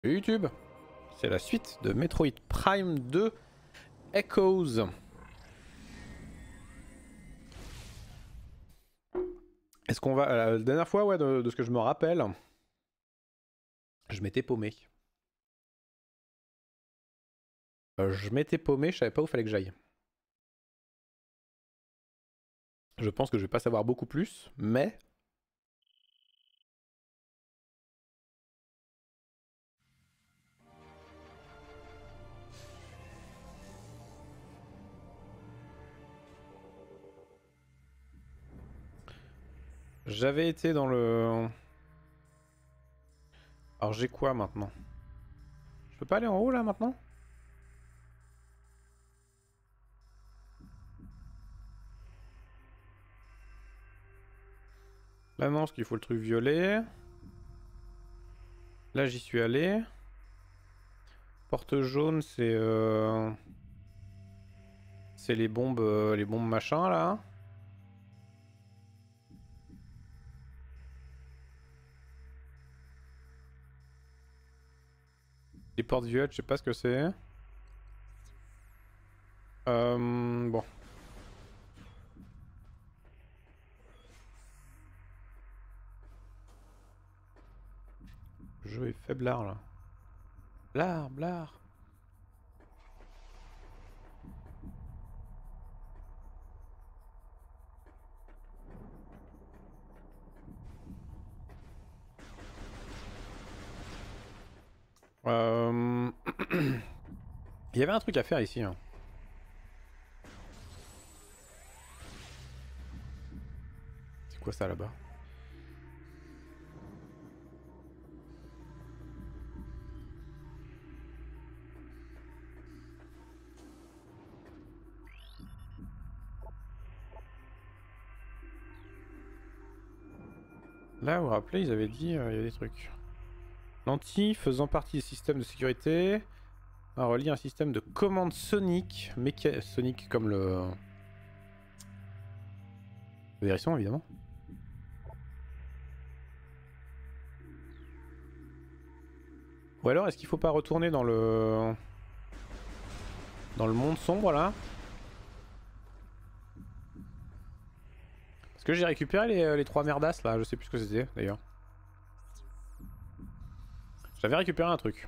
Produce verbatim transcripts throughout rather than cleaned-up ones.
YouTube, c'est la suite de Metroid Prime deux Echoes. Est-ce qu'on va... La dernière fois, ouais, de, de ce que je me rappelle, je m'étais paumé. Euh, je m'étais paumé, je savais pas où fallait que j'aille. Je pense que je vais pas savoir beaucoup plus, mais... J'avais été dans le... Alors j'ai quoi maintenant? Je peux pas aller en haut là maintenant? Là non, parce qu'il faut le truc violet. Là j'y suis allé. Porte jaune, c'est... Euh... C'est les bombes, euh, les bombes machin là. Les portes violettes, je sais pas ce que c'est. Euh, bon. Le jeu est faiblard là. Blard, blard. Euh... Il y avait un truc à faire ici. Hein. C'est quoi ça là-bas? Là, vous vous rappelez, ils avaient dit euh, il y a des trucs. Lentille faisant partie des systèmes de sécurité. On relie un système de commande sonique. Méca... Sonique comme le... Le hérisson évidemment. Ou alors est-ce qu'il faut pas retourner dans le... Dans le monde sombre là? Parce que j'ai récupéré les, les trois merdasses là, je sais plus ce que c'était d'ailleurs. J'avais récupéré un truc.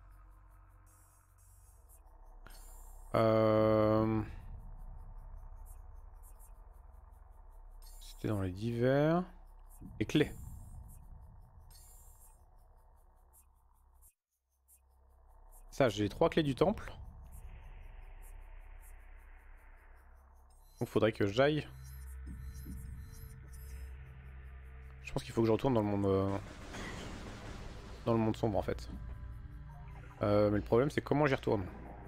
Euh... C'était dans les divers. Les clés. Ça, j'ai les trois clés du temple. Donc faudrait que j'aille. Je pense qu'il faut que je retourne dans le monde... Euh... Dans le monde sombre en fait. Euh, mais le problème c'est comment j'y retourne.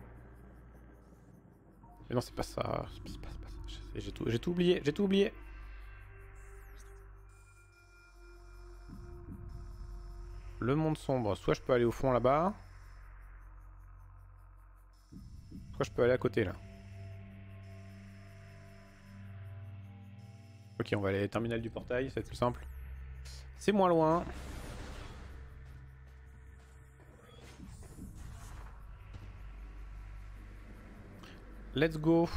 Mais non c'est pas ça. C'est pas, pas ça. J'ai tout, j'ai tout oublié, j'ai tout oublié. Le monde sombre, soit je peux aller au fond là-bas. Soit je peux aller à côté là. Ok, on va aller au terminal du portail, ça va être plus simple. C'est moins loin. Let's go.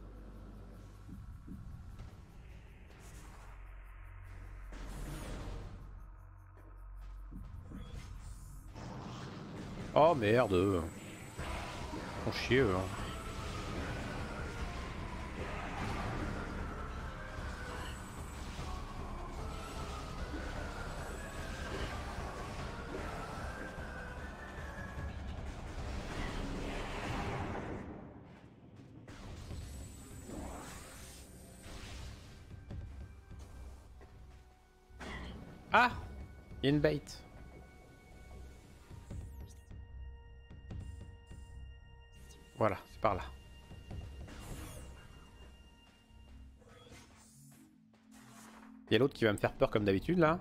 Oh merde. On chier eux. Hein. Ah, il y a une bait. Voilà, c'est par là. Il y a l'autre qui va me faire peur comme d'habitude là.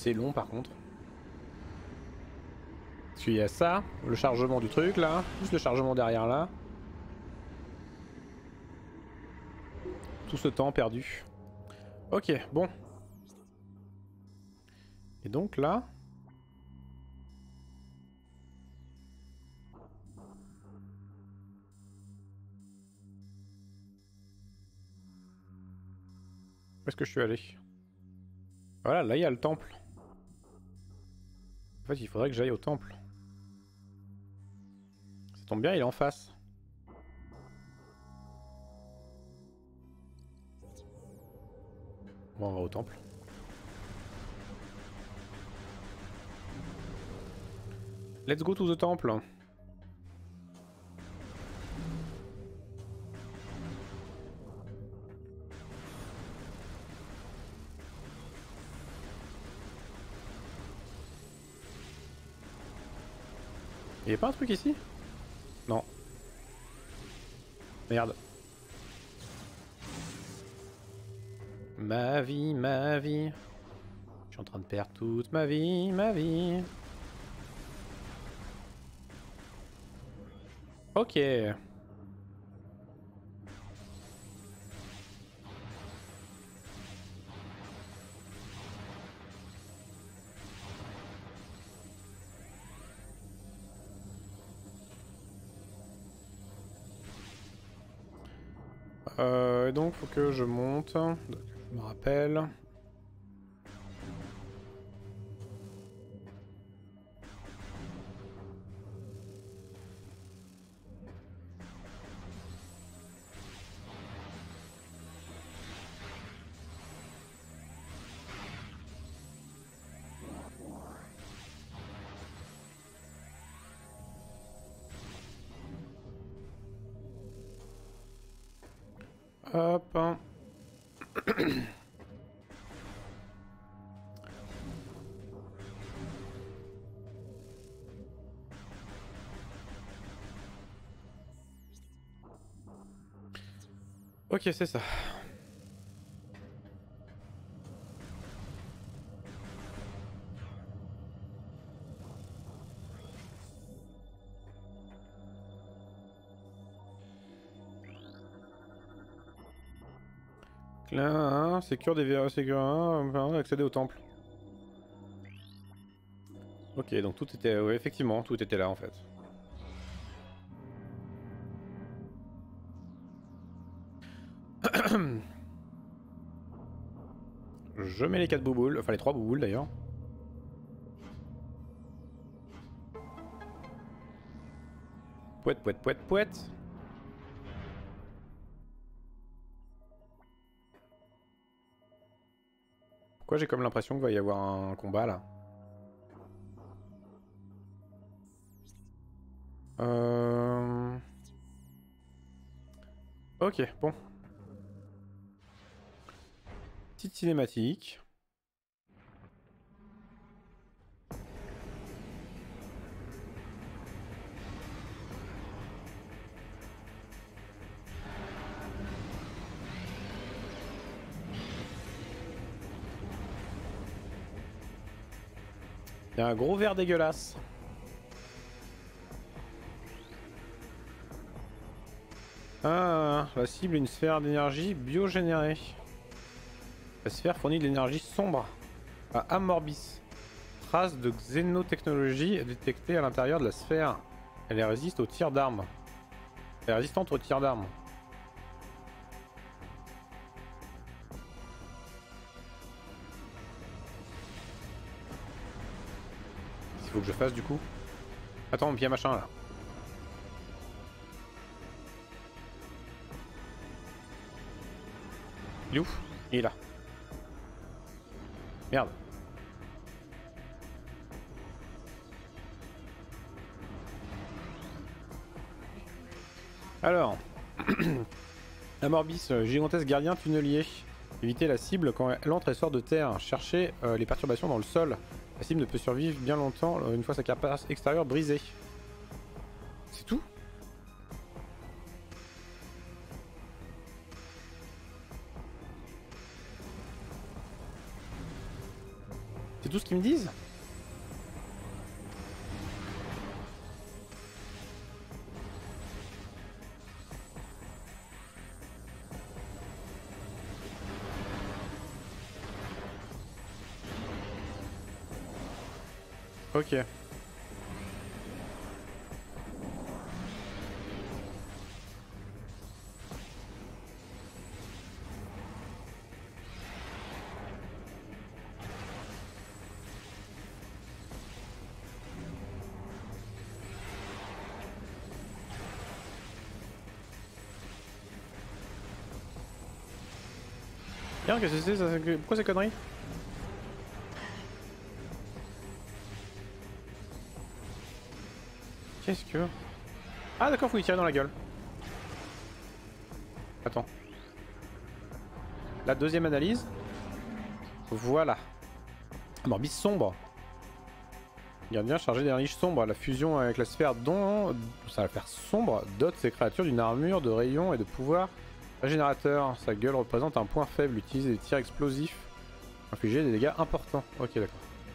assez long par contre. Parce qu'il y a ça, le chargement du truc là, plus le chargement derrière là. Tout ce temps perdu. Ok, bon. Et donc là... Où est-ce que je suis allé? Voilà, là il y a le temple. En fait, il faudrait que j'aille au temple. Ça tombe bien, il est en face. Bon, on va au temple. Let's go to the temple. Il y a pas un truc ici? Non. Merde. Ma vie, ma vie. Je suis en train de perdre toute ma vie, ma vie. Ok. Euh, donc faut que je monte. Donc, je me rappelle. Hop. Ok, c'est ça. Là, sécure des verres, sécure un, accéder au temple. Ok, donc tout était, ouais, effectivement, tout était là en fait. Je mets les quatre bouboules, enfin les trois bouboules d'ailleurs. Pouette, pouette, pouette, pouette. Pourquoi j'ai comme l'impression qu'il va y avoir un combat là? Euh... Ok, bon. Petite cinématique. Il y a un gros verre dégueulasse. Ah, la cible est une sphère d'énergie biogénérée. La sphère fournit de l'énergie sombre à Amorbis. Trace de xénotechnologie détectée à l'intérieur de la sphère. Elle résiste aux tirs d'armes. Elle est résistante aux tirs d'armes. Qu'est-ce qu'il faut que je fasse du coup? Attends, il y a machin là. Il est où? Il est là. Merde. Alors, Amorbis, gigantesque gardien tunnelier. Évitez la cible quand elle entre et sort de terre. Cherchez euh, les perturbations dans le sol. La cible ne peut survivre bien longtemps euh, une fois sa carapace extérieure brisée. C'est tout? C'est tout ce qu'ils me disent? Ok. Bien, qu'est-ce que c'est ça? Pourquoi ces conneries? Qu'est-ce que... Ah d'accord, faut lui tirer dans la gueule. Attends. La deuxième analyse. Voilà. Morbis sombre. Gardien chargé d'énergie sombre. La fusion avec la sphère dont ça va faire sombre dote ces créatures d'une armure de rayons et de pouvoir régénérateur. Sa gueule représente un point faible. Utilise des tirs explosifs. Infliger des dégâts importants. Ok, d'accord.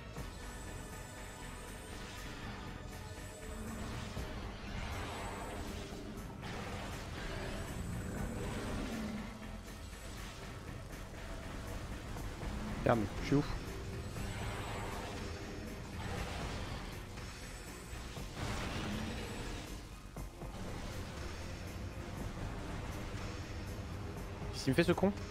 Merde, je suis où? Qu'est-ce qu'il me fait ce con?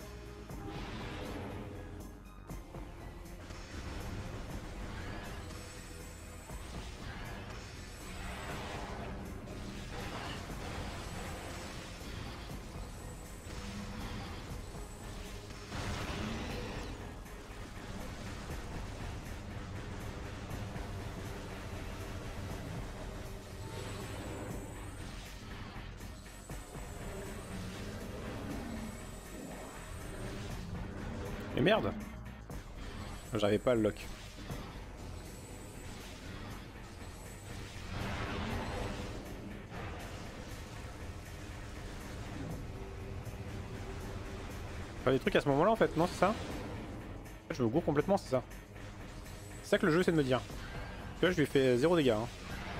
Mais merde! J'arrivais pas à le lock. Faire des trucs à ce moment là en fait, non c'est ça? Je me gourre complètement, c'est ça. C'est ça que le jeu essaie de me dire. Là je lui ai fait zéro dégâts. Hein.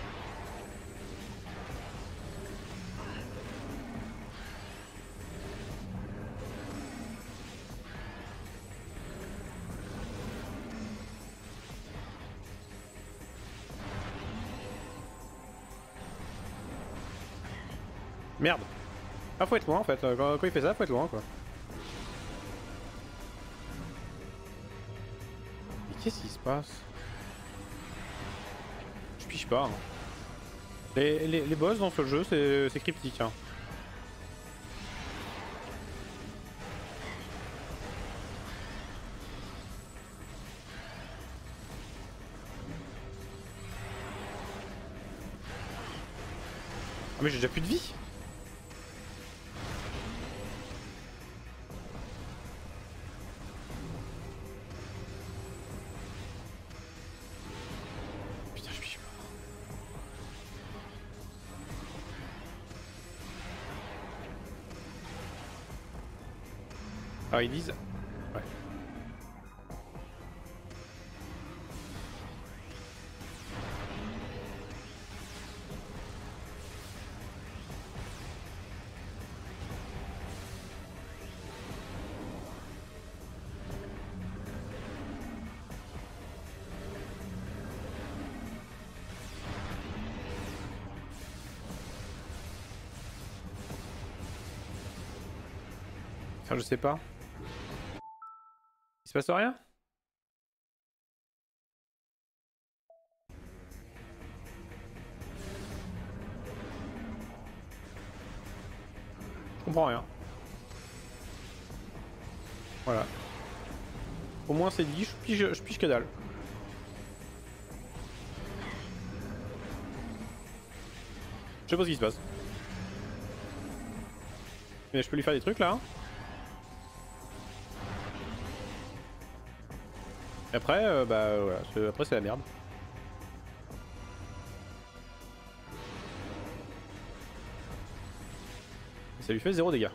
Merde! Ah faut être loin en fait, quand, quand il fait ça faut être loin quoi. Mais qu'est-ce qui se passe? Je piche pas. Hein. Les, les, les boss dans ce jeu c'est cryptique. Hein. Ah mais j'ai déjà plus de vie! Alors ils disent... Ouais. Enfin je sais pas. Il se passe rien? Je comprends rien. Voilà. Au moins c'est dit, je pige, je pige que dalle. Je sais pas ce qui se passe. Mais je peux lui faire des trucs là. Hein. Et après, euh, bah voilà, après c'est la merde. Ça lui fait zéro dégâts.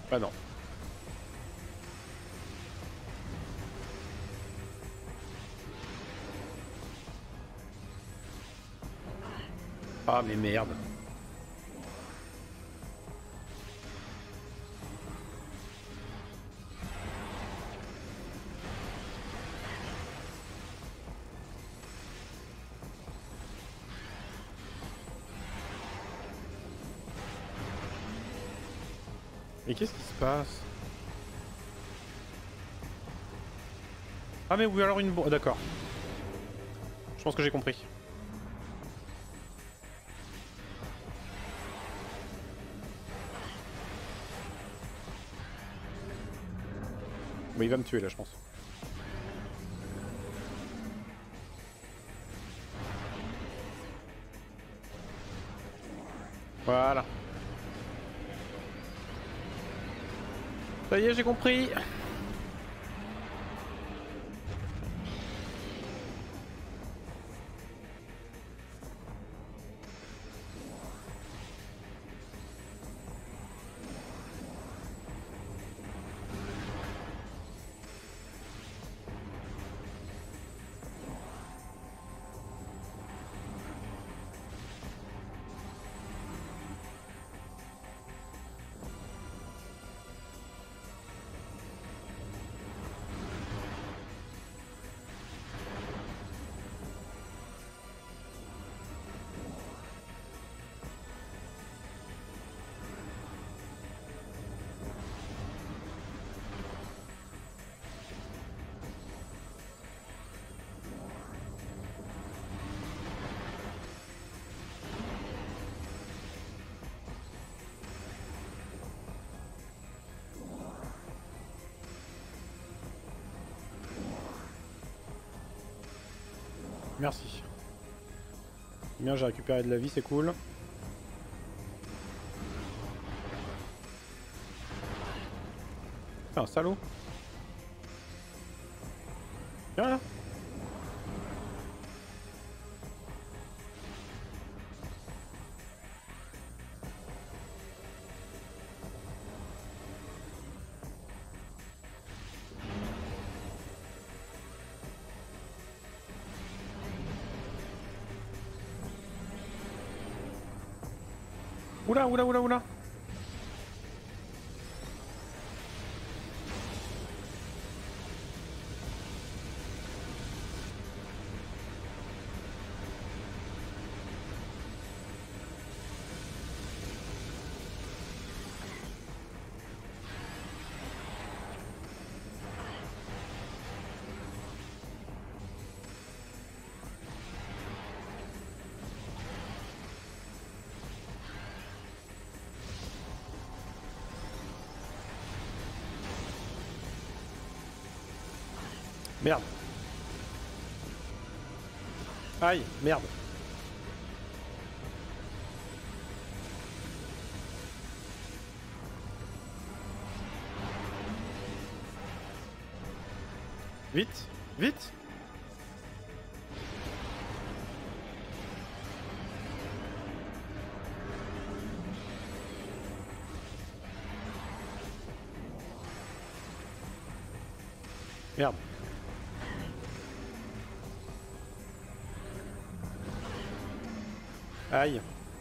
Bah non. Ah mais merde. Mais qu'est-ce qui se passe? Ah mais oui alors une bombe, d'accord. Je pense que j'ai compris. Bon, il va me tuer là je pense. Voilà. Ça y est, j'ai compris. Merci. Bien, j'ai récupéré de la vie, c'est cool. Putain, un salaud. Viens là. Oula, oula, oula, oula. Merde. Aïe, merde. Vite, vite. Merde. Aïe.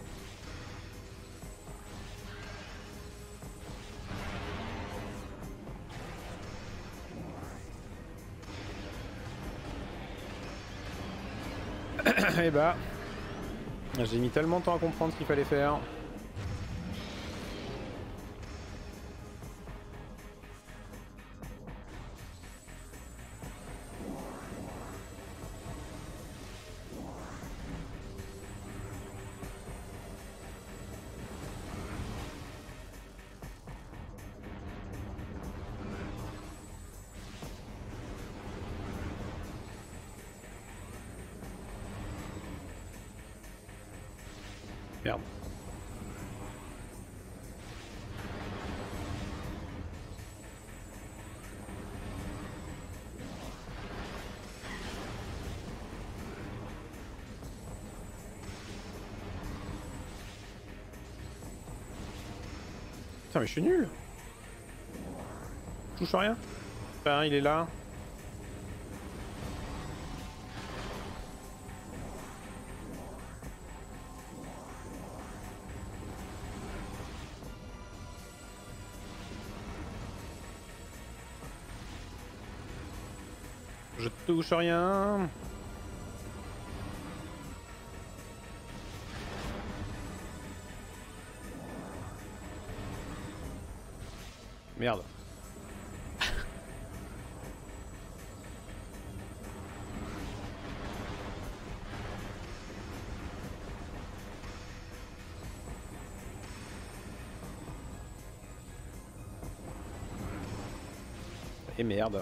Et bah, j'ai mis tellement de temps à comprendre ce qu'il fallait faire. Merde. Putain mais je suis nul. Je touche rien. Enfin, il est là. Je touche rien. Merde. Et merde.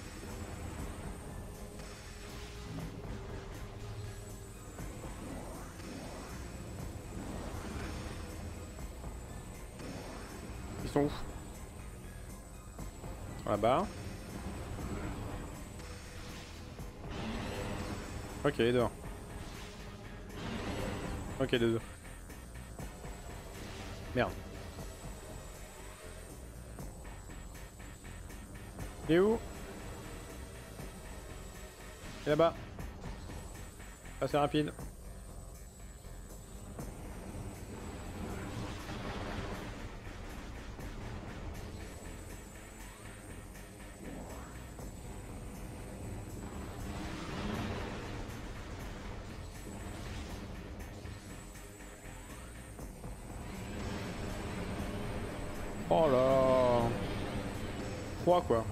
Ils sont où? Là-bas. Ok, dehors. Ok, deux. Merde. Il est où? Il est là-bas. Assez rapide. Oh là. Trois quoi.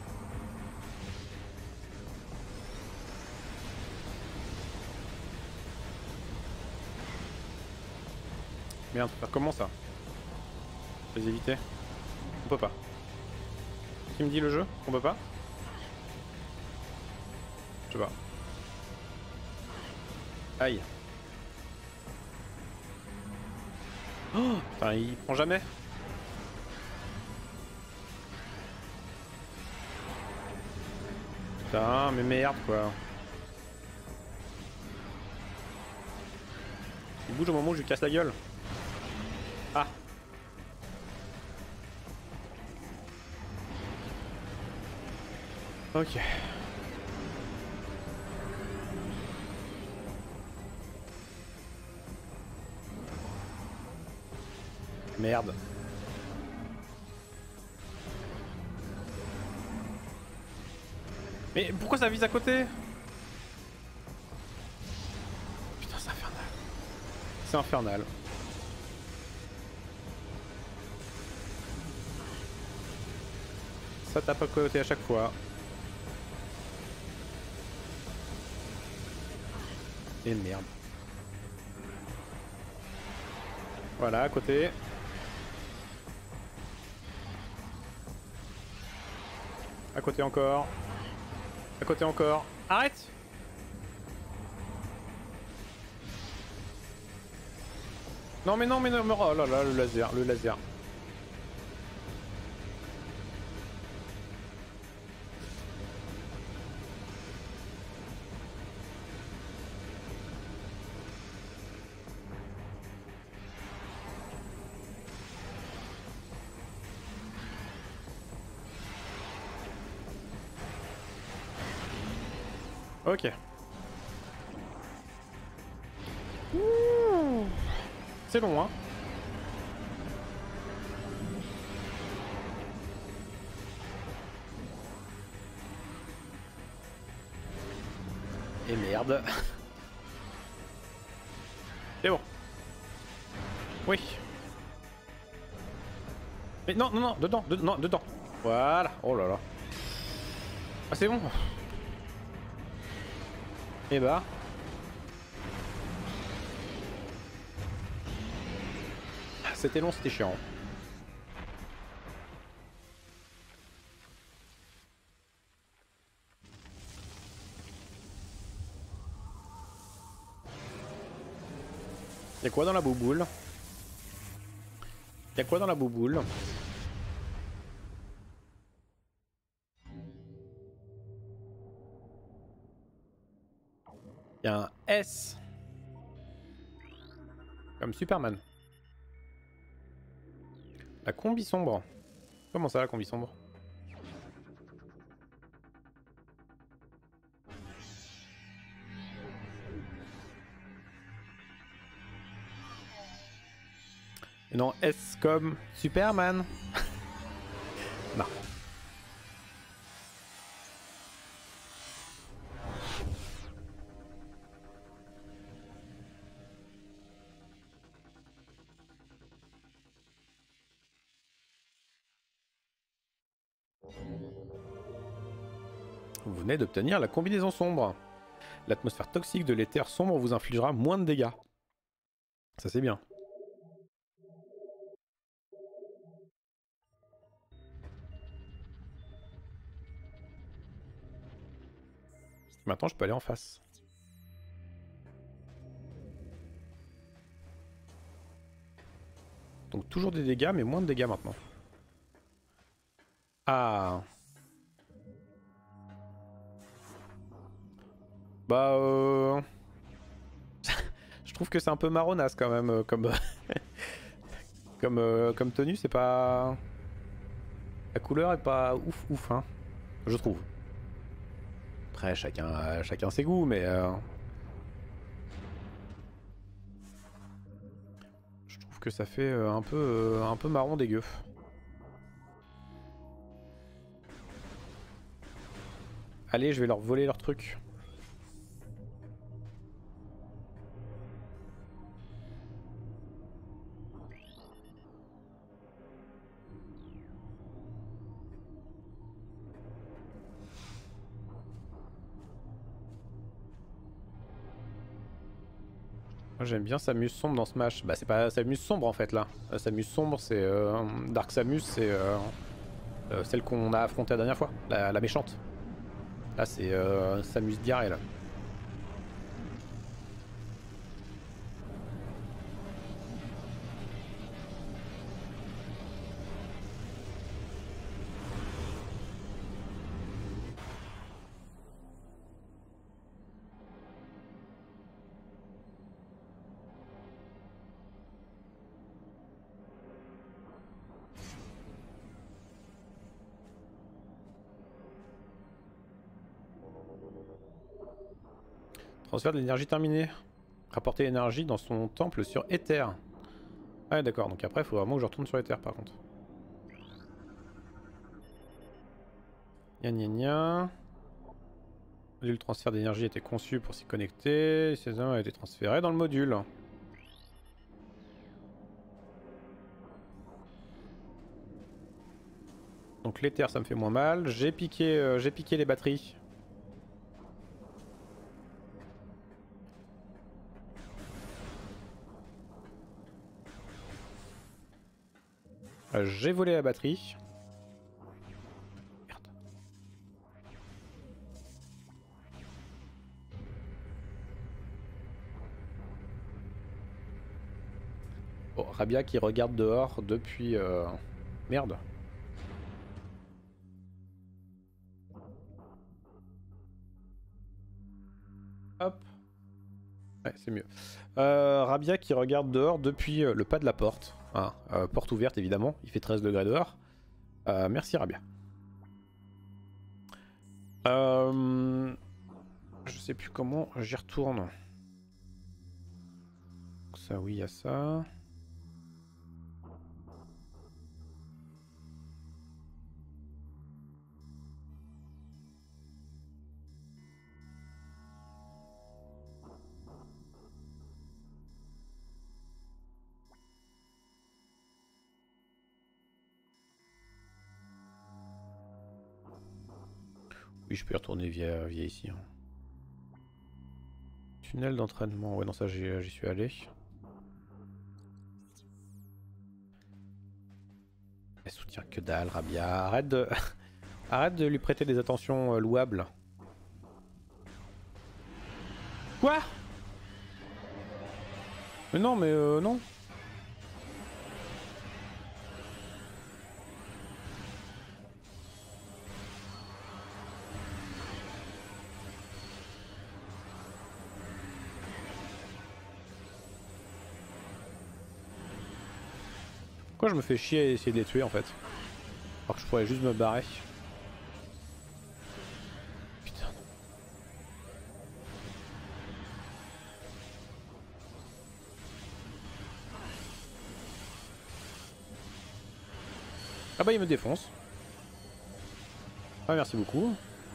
Merde, faire comment ça? Je vais les éviter. On peut pas. Qui me dit le jeu? On peut pas? Je sais pas. Aïe. Oh, putain, il prend jamais. Putain, mais merde quoi. Il bouge au moment où je lui casse la gueule. Ah. Ok. Merde. Mais pourquoi ça vise à côté? Putain, c'est infernal. C'est infernal. Ça tape à côté à chaque fois. Et merde. Voilà, à côté. À côté encore. À côté encore. Arrête! Non mais non mais non mais oh là là le laser, le laser. Ok. C'est long, hein. Et merde. C'est bon. Oui. Mais non, non, non, dedans, de, non, dedans. Voilà. Oh là là. Ah, c'est bon. Et bah. C'était long, c'était chiant. Y'a quoi dans la bouboule? Y'a quoi dans la bouboule? Y'a un S. Comme Superman. La combi sombre. Comment ça la combi sombre? Non, S comme Superman. Non. Vous venez d'obtenir la combinaison sombre. L'atmosphère toxique de l'éther sombre vous infligera moins de dégâts. Ça c'est bien. Maintenant je peux aller en face. Donc toujours des dégâts mais moins de dégâts maintenant. Ah. Bah euh... je trouve que c'est un peu marronasse quand même euh, comme comme euh, comme tenue, c'est pas, la couleur est pas ouf ouf hein, je trouve. Après chacun euh, chacun ses goûts mais euh... je trouve que ça fait euh, un peu euh, un peu marron dégueu. Allez, je vais leur voler leur truc. Moi j'aime bien Samus sombre dans Smash. Bah c'est pas Samus sombre en fait là. Euh, Samus sombre c'est euh, Dark Samus, c'est euh, euh, celle qu'on a affrontée la dernière fois, la, la méchante. Là c'est euh, Samus Diarrhée là. Transfert de l'énergie terminé. Rapporter l'énergie dans son temple sur Ether. Ah ouais, d'accord, donc après il faut vraiment que je retourne sur Ether par contre. Gna gna gna. Le transfert d'énergie était conçu pour s'y connecter. Ces hommes a été transféré dans le module. Donc l'éther ça me fait moins mal. J'ai piqué, euh, j'ai piqué les batteries. Euh, j'ai volé la batterie. Merde. Oh, Rabia qui regarde dehors depuis... Euh... Merde. Hop. Ouais, c'est mieux. Euh, Rabia qui regarde dehors depuis euh, le pas de la porte. Hein, euh, porte ouverte évidemment, il fait treize degrés dehors. Euh, merci Rabia. Euh, je sais plus comment j'y retourne. Ça oui, il y a ça. Oui, je peux y retourner via, via ici. Hein. Tunnel d'entraînement. Ouais, non, ça j'y suis allé. Elle soutient que dalle, Rabia. Arrête de... Arrête de lui prêter des attentions euh, louables. Quoi? Mais non, mais euh, non. Pourquoi je me fais chier à essayer de les tuer en fait? Alors que je pourrais juste me barrer. Putain. Ah bah il me défonce. Ah merci beaucoup.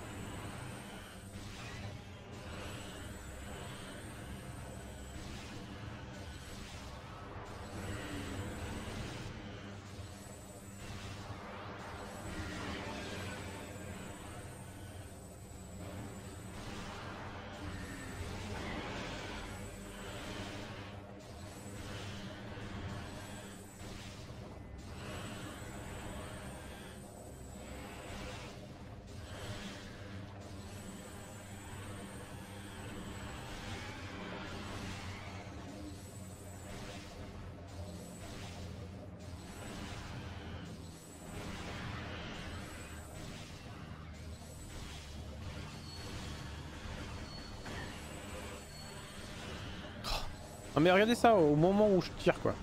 Non mais regardez ça au moment où je tire quoi.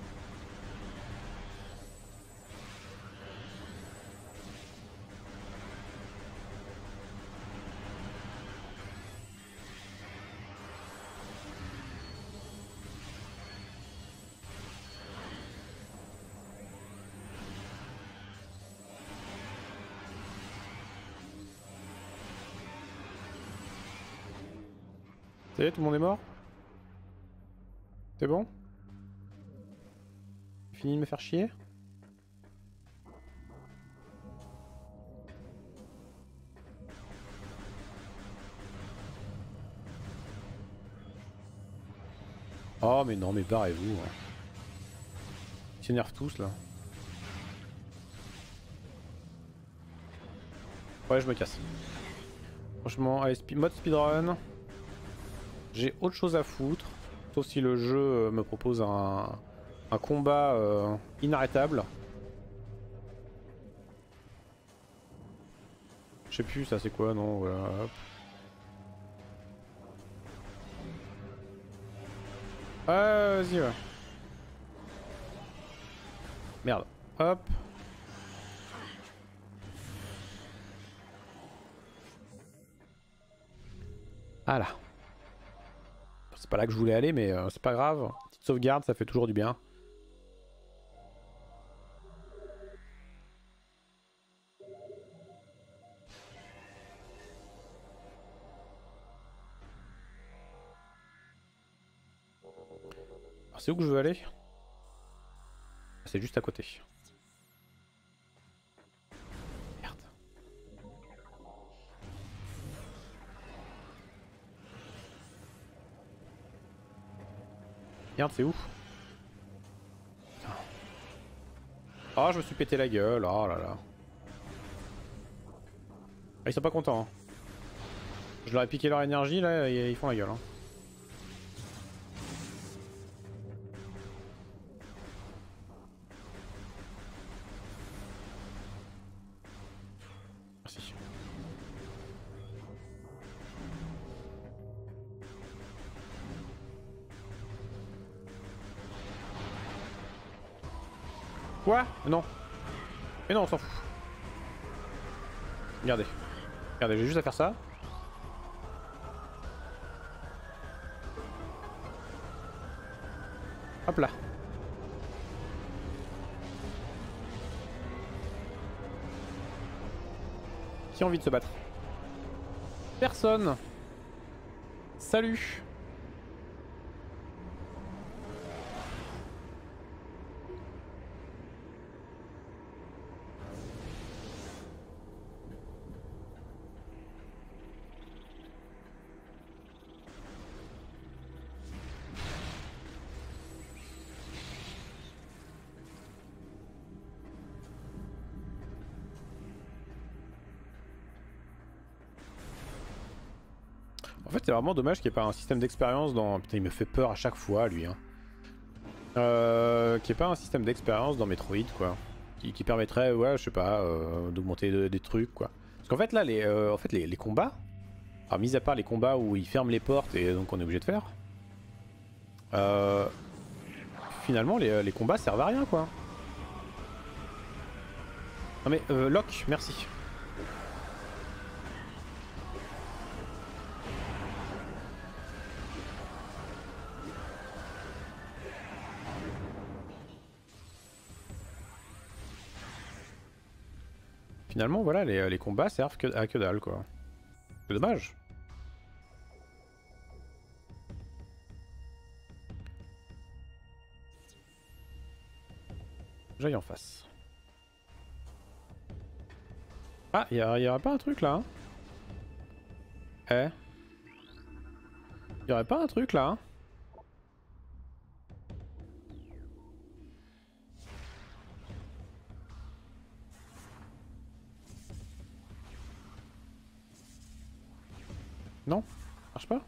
Ça y est, tout le monde est mort? C'est bon? Fini de me faire chier? Oh mais non mais barrez-vous. Hein. Ils s'énervent tous là. Ouais je me casse. Franchement, allez, spi mode speedrun. J'ai autre chose à foutre. Sauf si le jeu me propose un, un combat euh, inarrêtable. Je sais plus ça c'est quoi, non, voilà, hop. Ah, vas-y, ouais. Merde, hop. Ah là. C'est pas là que je voulais aller, mais euh, c'est pas grave. Petite sauvegarde, ça fait toujours du bien. C'est où que je veux aller? C'est juste à côté. Merde. Merde, c'est où? Oh, je me suis pété la gueule. Oh là là. Ah, ils sont pas contents. Hein. Je leur ai piqué leur énergie, là, et ils font la gueule. Hein. Merci. Quoi? Non. Mais non, on s'en fout. Regardez. Regardez, j'ai juste à faire ça. Hop là. Qui a envie de se battre? Personne. Salut. En fait, c'est vraiment dommage qu'il n'y ait pas un système d'expérience dans... Putain, il me fait peur à chaque fois, lui. Hein. Euh, qu'il n'y ait pas un système d'expérience dans Metroid, quoi. Qui, qui permettrait, ouais, je sais pas, euh, d'augmenter de, des trucs, quoi. Parce qu'en fait, là, les, euh, en fait, les, les combats... Alors, mis à part les combats où ils ferment les portes et donc on est obligé de faire... Euh, finalement, les, les combats servent à rien, quoi. Non mais, euh, Locke, merci. Finalement, voilà, les, les combats servent que, à que dalle, quoi. C'est dommage. J'aille en face. Ah, il y, y aurait pas un truc là, hein? Eh? Y aurait pas un truc là, hein? Non? Marche pas?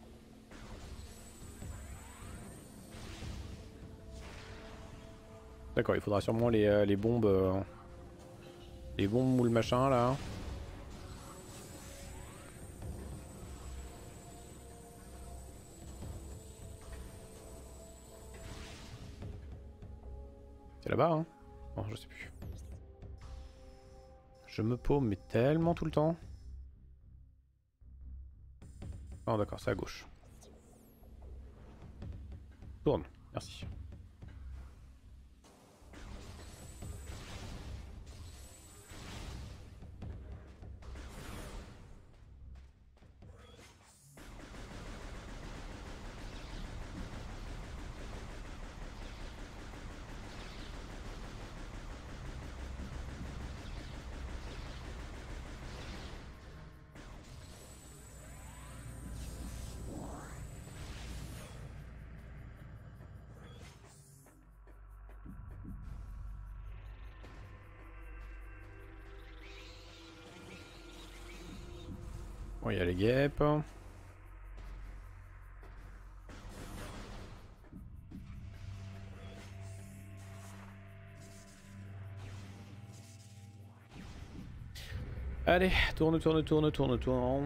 D'accord, il faudra sûrement les, euh, les bombes... Euh, les bombes ou le machin là. C'est là-bas, hein? Bon, je sais plus. Je me paume, mais tellement tout le temps. Oh d'accord, c'est à gauche. Tourne, merci. Bon, il y a les guêpes. Allez, tourne, tourne, tourne, tourne, tourne.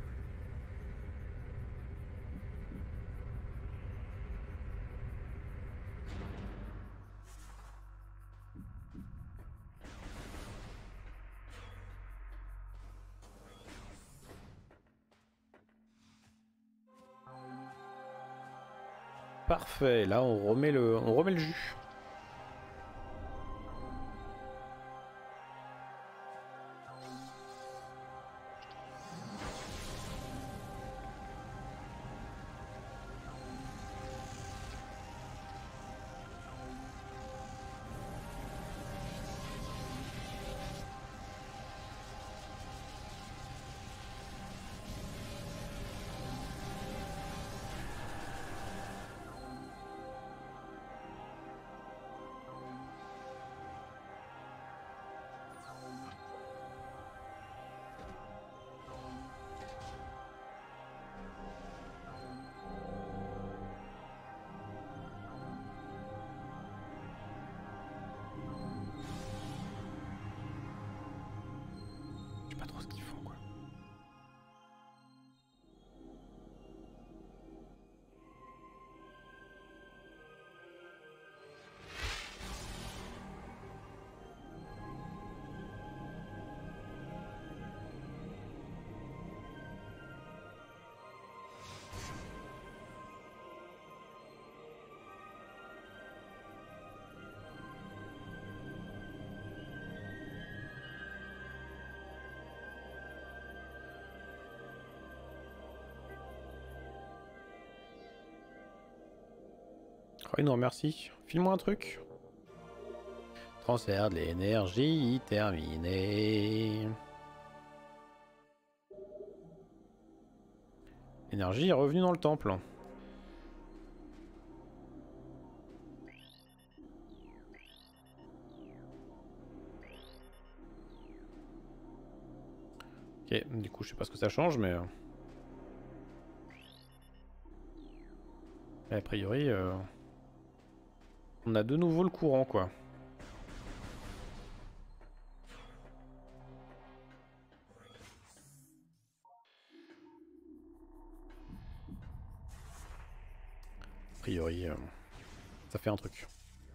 Parfait, là on remet le, on remet le jus. Je sais pas trop ce qu'ils font quoi. Oh non merci, file-moi un truc. Transfert de l'énergie terminé. L'énergie est revenue dans le temple. Ok, du coup je sais pas ce que ça change mais... A priori... Euh... On a de nouveau le courant quoi. A priori, euh... ça fait un truc.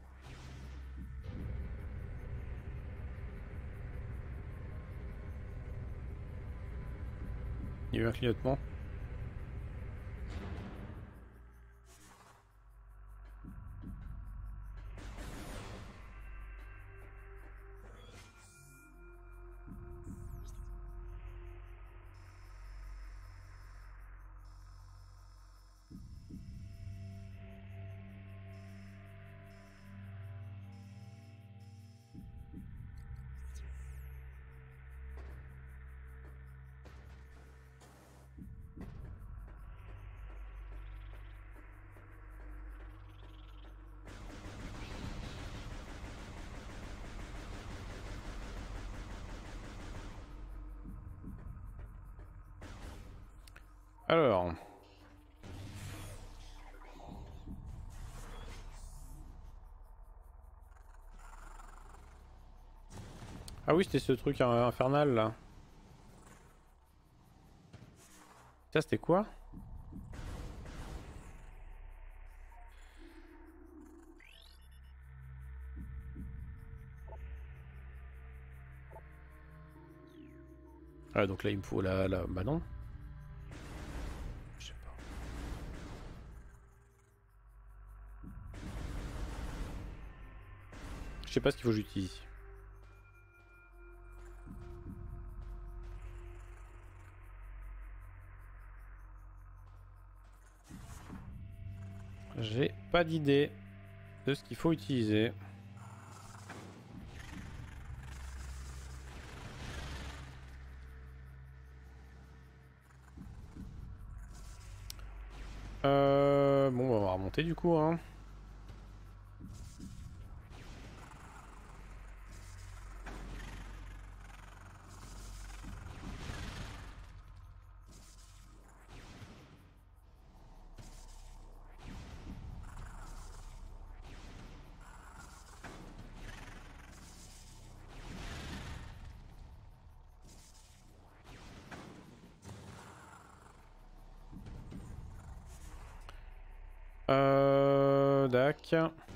Il y a eu un clignotement. Alors. Ah oui, c'était ce truc infernal là. Ça c'était quoi? Ah donc là il me faut la... la... Bah non. Je sais pas. Je sais pas ce qu'il faut que j'utilise. J'ai pas d'idée de ce qu'il faut utiliser. Euh... Bon, on va remonter du coup, hein. Euh... Dac.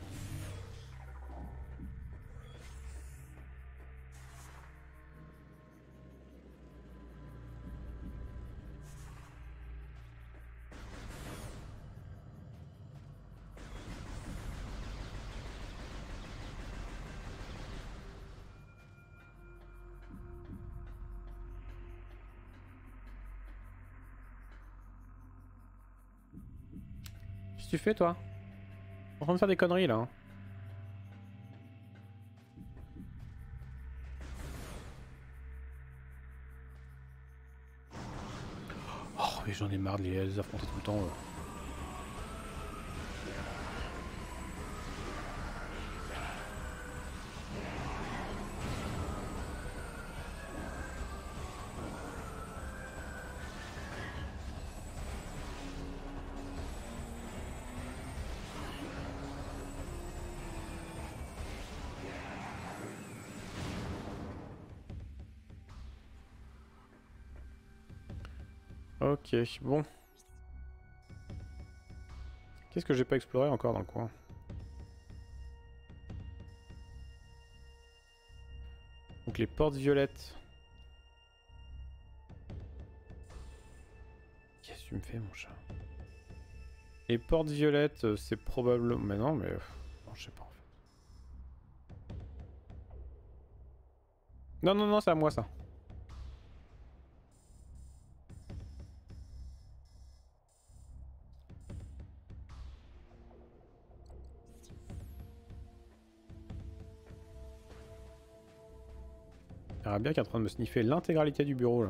Qu'est-ce que tu fais toi? T'es en train de faire des conneries là. Hein. Oh mais j'en ai marre de les affronter tout le temps. Euh. Ok, bon. Qu'est-ce que j'ai pas exploré encore dans le coin? Donc les portes violettes. Qu'est-ce que tu me fais mon chat? Les portes violettes, c'est probablement... Mais non, mais... Non, je sais pas en fait. Non, non, non, c'est à moi ça. Bien qui est en train de me sniffer l'intégralité du bureau là.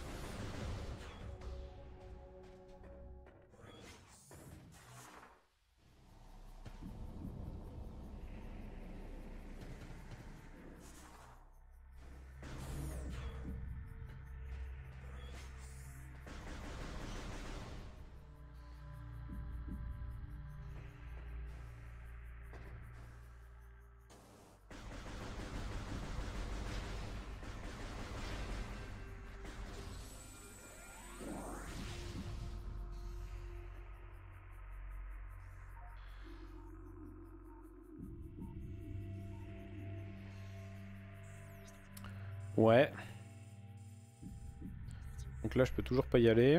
Ouais. Donc là je peux toujours pas y aller.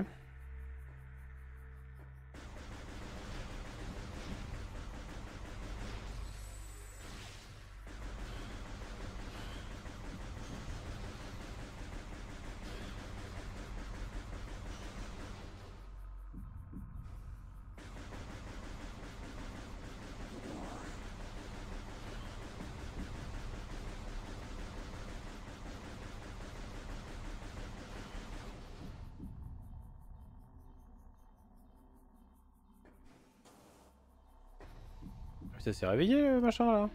Ça s'est réveillé le machin là.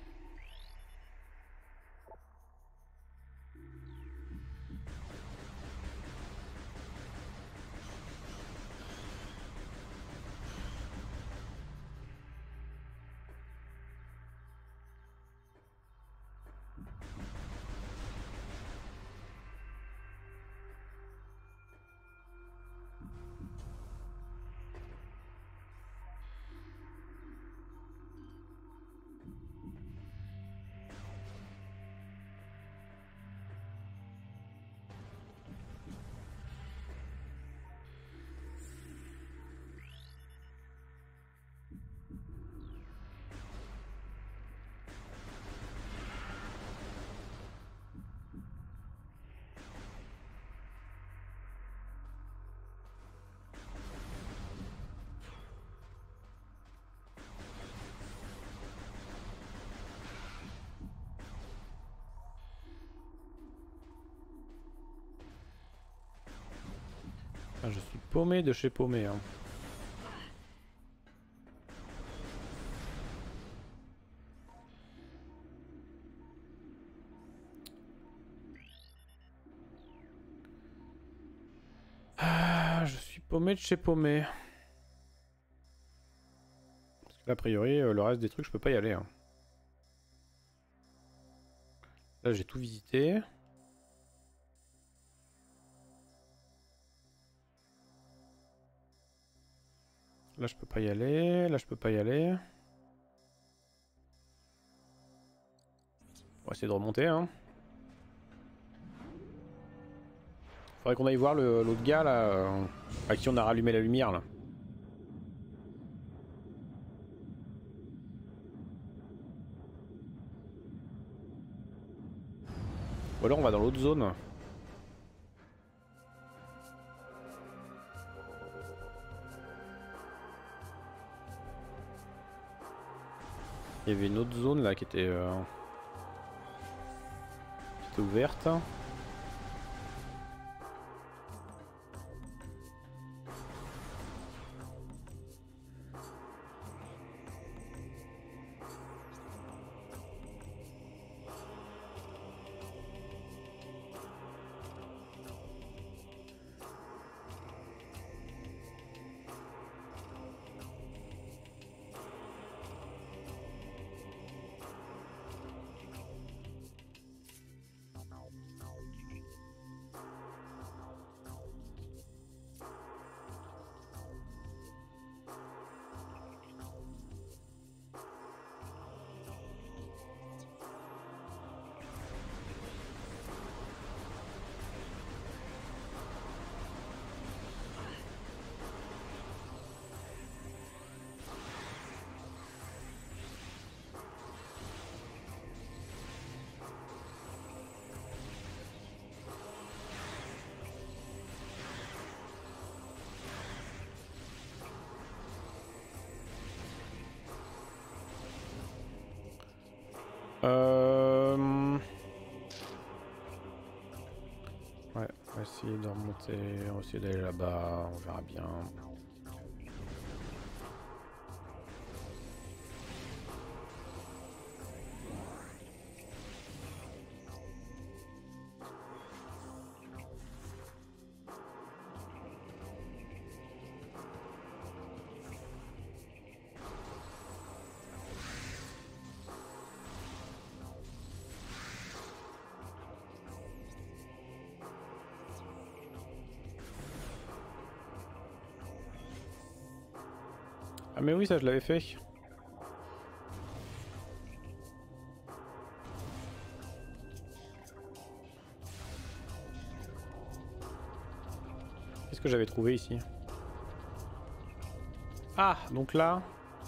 Ah, je suis paumé de chez paumé. Hein. Ah, je suis paumé de chez paumé. Parce que là, a priori, euh, le reste des trucs, je peux pas y aller. Hein. Là, j'ai tout visité. Là, je peux pas y aller. Là, je peux pas y aller. On va essayer de remonter. Hein. Faudrait qu'on aille voir l'autre gars là, euh, à qui on a rallumé la lumière là. Ou alors on va dans l'autre zone. Il y avait une autre zone là qui était, euh, qui était ouverte. Euh... Ouais, on va essayer de remonter, on va essayer d'aller là-bas, on verra bien. Ah mais oui, ça je l'avais fait. Qu'est-ce que j'avais trouvé ici? Ah, donc là...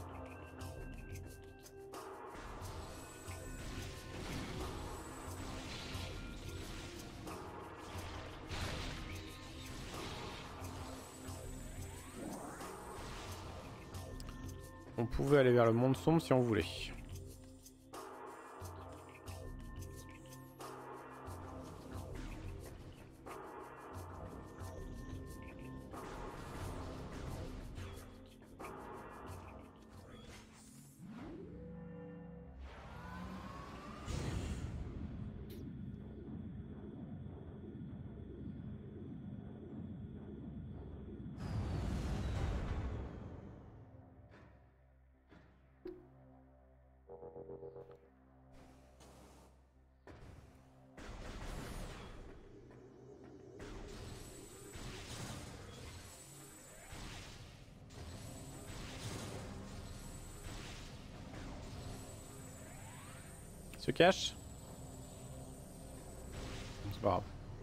On pouvait aller vers le monde sombre si on voulait. Il se cache? C'est pas grave.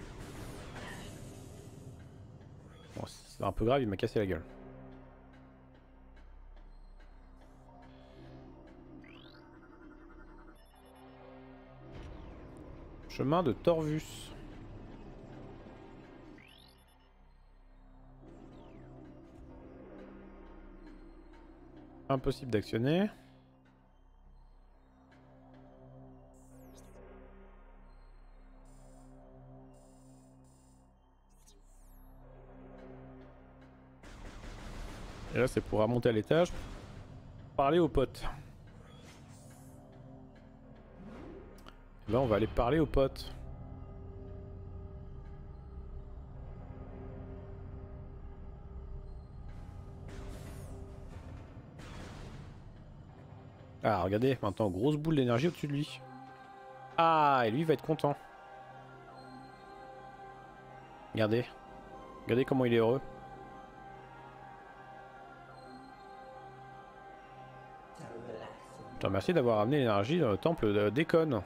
Bon, c'est un peu grave, il m'a cassé la gueule. Chemin de Torvus. Impossible d'actionner. Et là c'est pour remonter à l'étage, parler aux potes. Et là on va aller parler aux potes. Ah regardez, maintenant grosse boule d'énergie au-dessus de lui. Ah, et lui va être content. Regardez. Regardez comment il est heureux. Je te remercie d'avoir amené l'énergie dans le temple d'Ekon.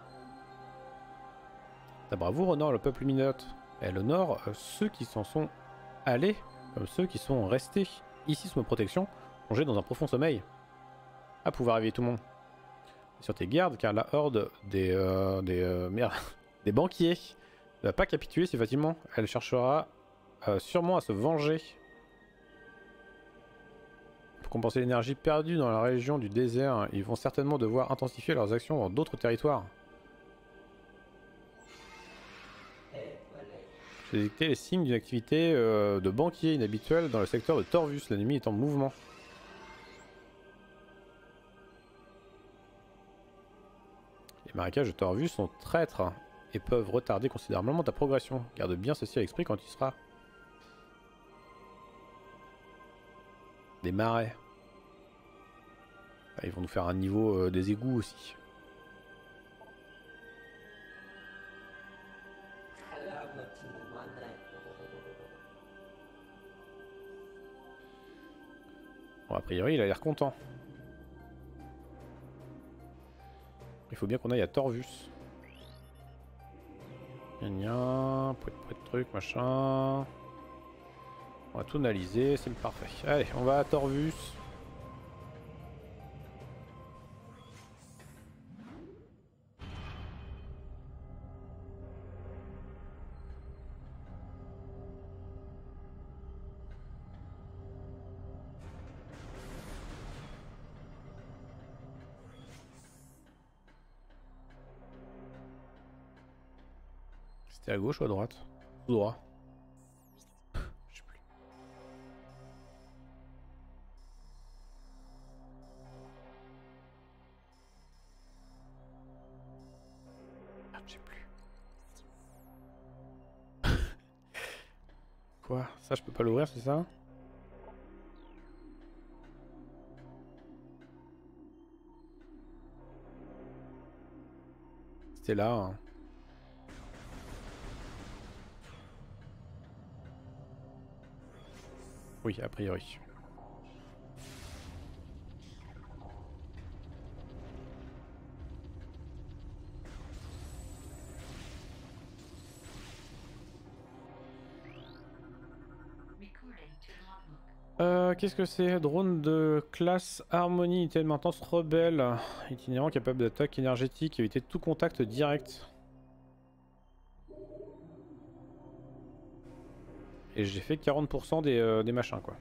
Ta bravoure honore le peuple minote. Elle honore ceux qui s'en sont allés, comme ceux qui sont restés ici sous ma protection, plongés dans un profond sommeil. À pouvoir réveiller tout le monde. Et sur tes gardes, car la horde des euh, des euh, merde, des banquiers ne va pas capituler si facilement. Elle cherchera euh, sûrement à se venger. Pour compenser l'énergie perdue dans la région du désert, ils vont certainement devoir intensifier leurs actions dans d'autres territoires. J'ai détecté les signes d'une activité euh, de banquier inhabituelle dans le secteur de Torvus. L'ennemi est en mouvement. Les marécages de Torvus sont traîtres et peuvent retarder considérablement ta progression. Garde bien ceci à l'esprit quand tu seras. Des marais. Ah, ils vont nous faire un niveau euh, des égouts aussi. Bon, a priori, il a l'air content. Il faut bien qu'on aille à Torvus. Gna gna, pouet pouet truc, machin. On va tout analyser, c'est parfait. Allez, on va à Torvus. C'était à gauche ou à droite? Tout droit. Je sais plus. Ah, je sais plus. Quoi? Ça, je peux pas l'ouvrir, c'est ça? C'était là. Hein. Oui, a priori. Euh, qu'est-ce que c'est? Drone de classe Harmonie, unité de maintenance rebelle, itinérant capable d'attaque énergétique, éviter tout contact direct. Et j'ai fait quarante pour cent des, euh, des machins quoi.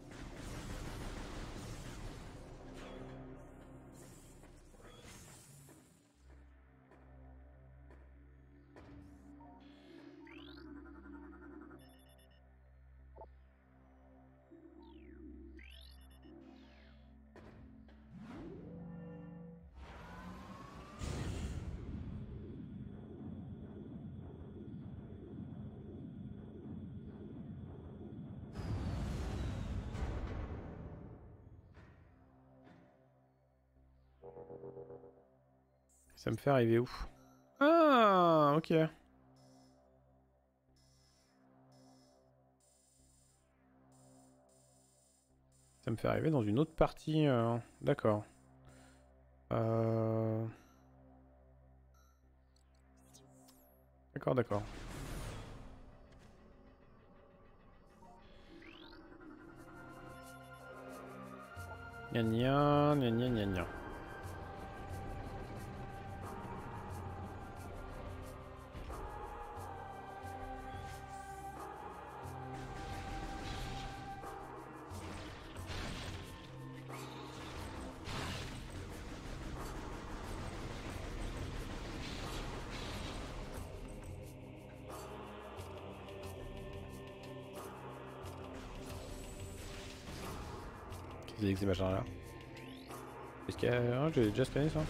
Ça me fait arriver où? Ah, ok. Ça me fait arriver dans une autre partie. Euh... D'accord. Euh... D'accord, d'accord. Gna gna, gna gna gna gna. avec ces machins là. Est-ce qu'il y a... Ah, j'ai déjà scanné ça.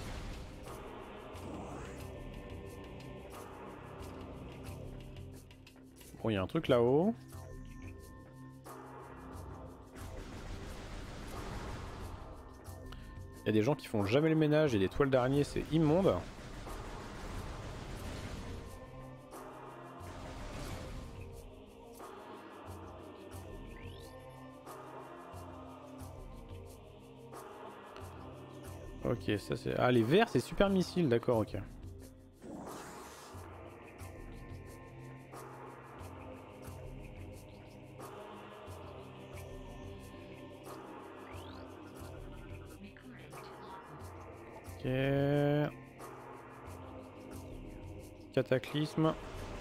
Bon, il y a un truc là-haut. Il y a des gens qui font jamais le ménage et des toiles d'araignée, c'est immonde. Ok, ça c'est... Ah, les verts, c'est super missile, d'accord, ok. Ok. Cataclysme.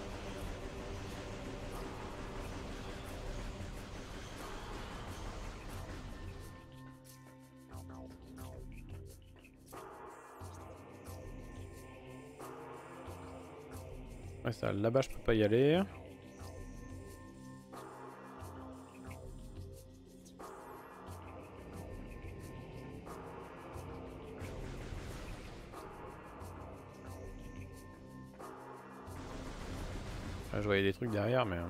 Ouais, ça, là-bas je peux pas y aller. Ah, je voyais des trucs derrière, mais...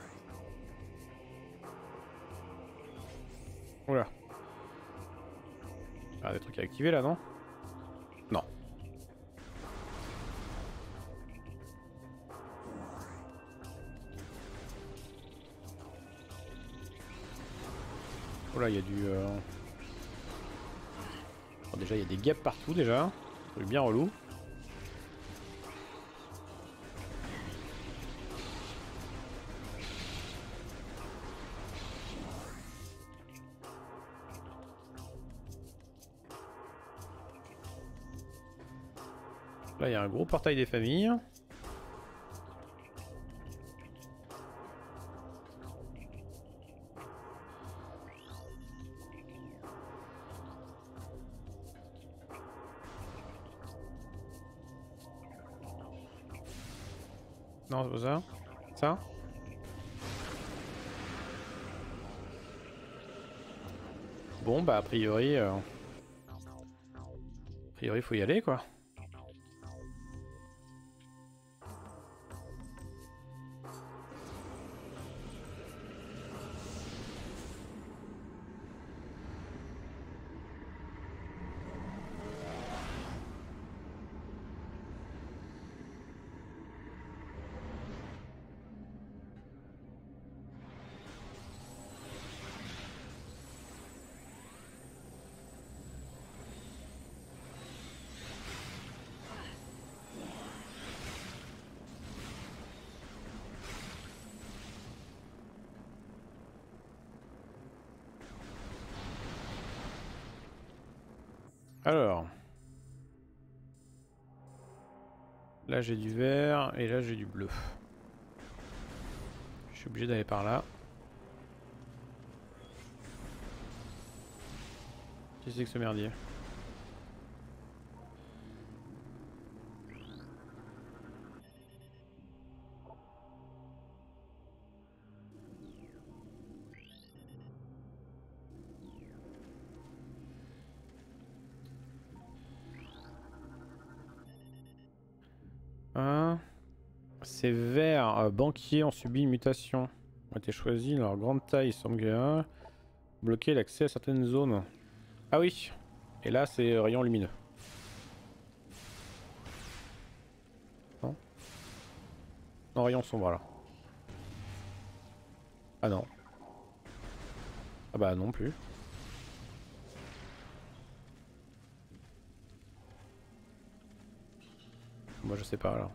Oula. Ah, des trucs à activer là, non? Non. Oula, il y a du... Euh... Bon, déjà, il y a des guêpes partout, déjà. Un truc bien relou. Là, il y a un gros portail des familles. Non, c'est pas ça. Ça? Bon, bah, a priori... Euh... A priori, faut y aller, quoi. Alors... Là j'ai du vert et là j'ai du bleu. Je suis obligé d'aller par là. Qu'est-ce que c'est que ce merdier? Hein? Ces verts euh, banquiers ont subi une mutation. Ont été choisis, leur grande taille semble que bloquer l'accès à certaines zones. Ah oui. Et là c'est rayon lumineux. Non? Non, rayon sombre alors. Ah non. Ah bah non plus. Moi je sais pas alors.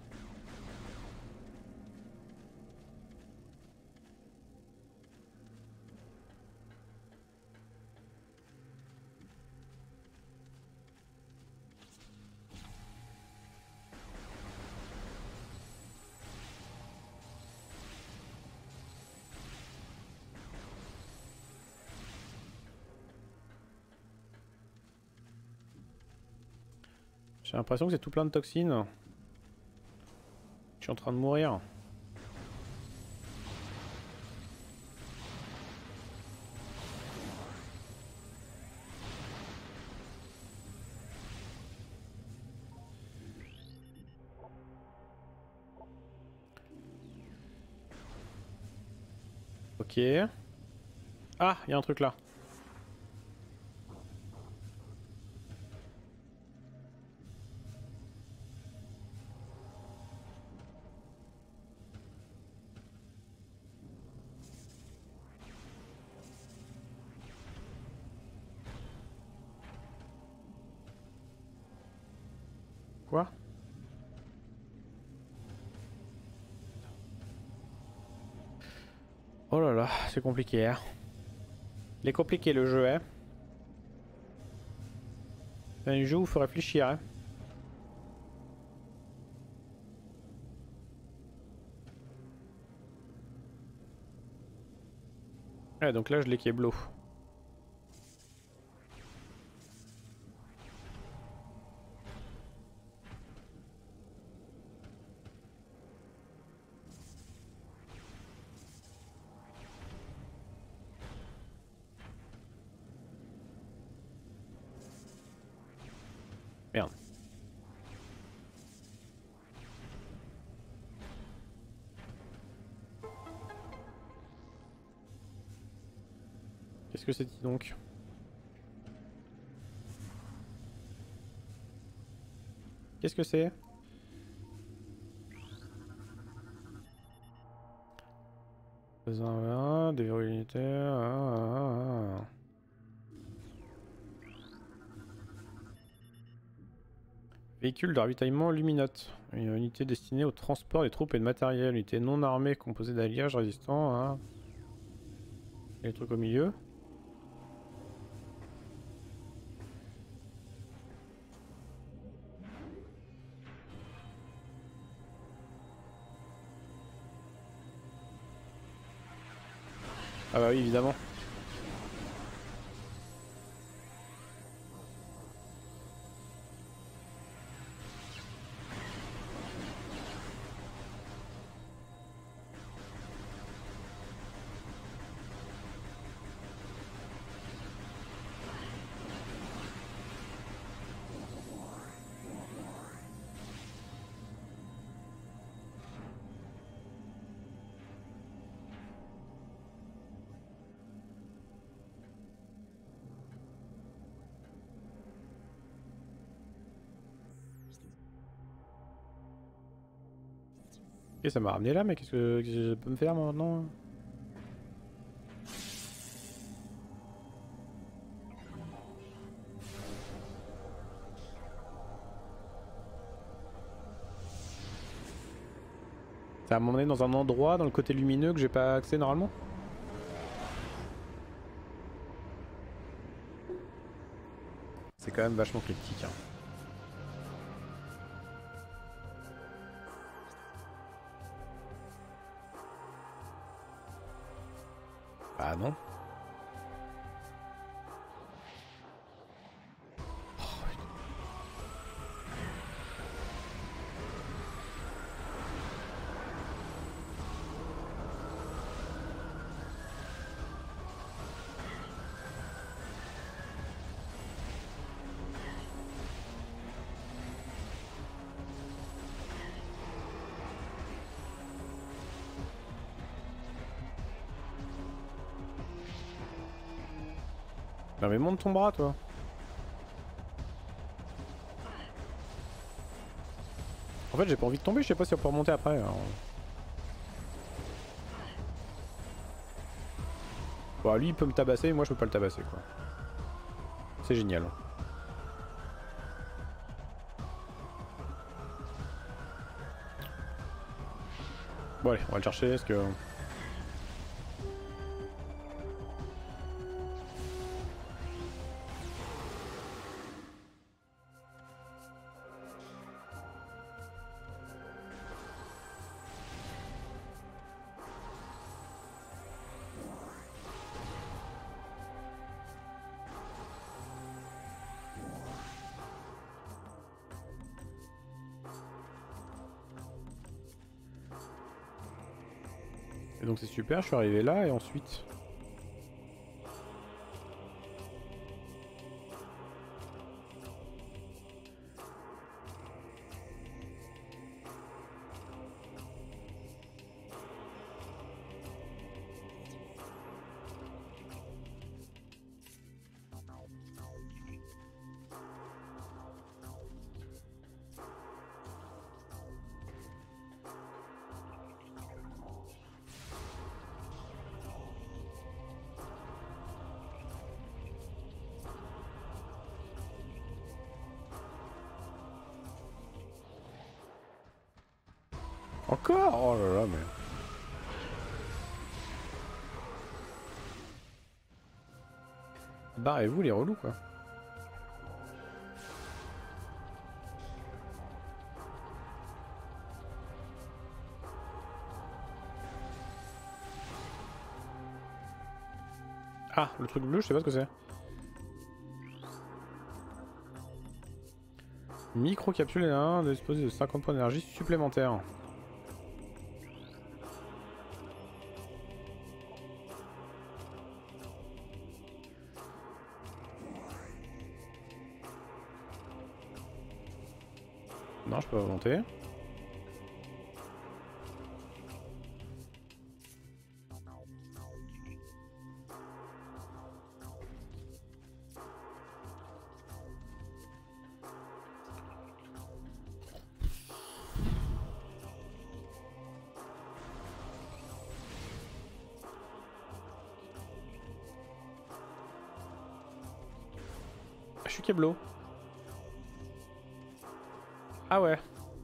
J'ai l'impression que c'est tout plein de toxines. Je suis en train de mourir. Ok. Ah, il y a un truc là. Quoi? Oh là là, c'est compliqué, hein. Il est compliqué le jeu, hein. C'est un jeu où il faut réfléchir, hein. Ouais, donc là je l'ai Keblo. Merde. Qu'est-ce que c'est dit donc? Qu'est-ce que c'est? Besoin des verrouilles unitaires. Ah, ah, ah. Véhicule de ravitaillement Luminote. Une unité destinée au transport des troupes et de matériel. Unité non armée composée d'alliages résistants à... Et les trucs au milieu. Ah bah oui, évidemment. Ok, ça m'a ramené là, mais qu'est-ce que, qu'est-ce que je peux me faire maintenant? Ça va m'emmener dans un endroit, dans le côté lumineux que j'ai pas accès normalement? C'est quand même vachement cryptique, hein. Bah non. Non mais monte ton bras toi. En fait j'ai pas envie de tomber, je sais pas si on peut remonter après. Alors... Bon lui il peut me tabasser, moi je peux pas le tabasser quoi. C'est génial. Bon allez, on va le chercher parce que... Et donc c'est super, je suis arrivé là et ensuite... Encore? Oh là là, mais... Barrez-vous les relous quoi. Ah, le truc bleu, je sais pas ce que c'est. Micro-capsule et un de disposer de cinquante points d'énergie supplémentaires. Non, je peux pas monter. Je suis Keblo. Ah ouais.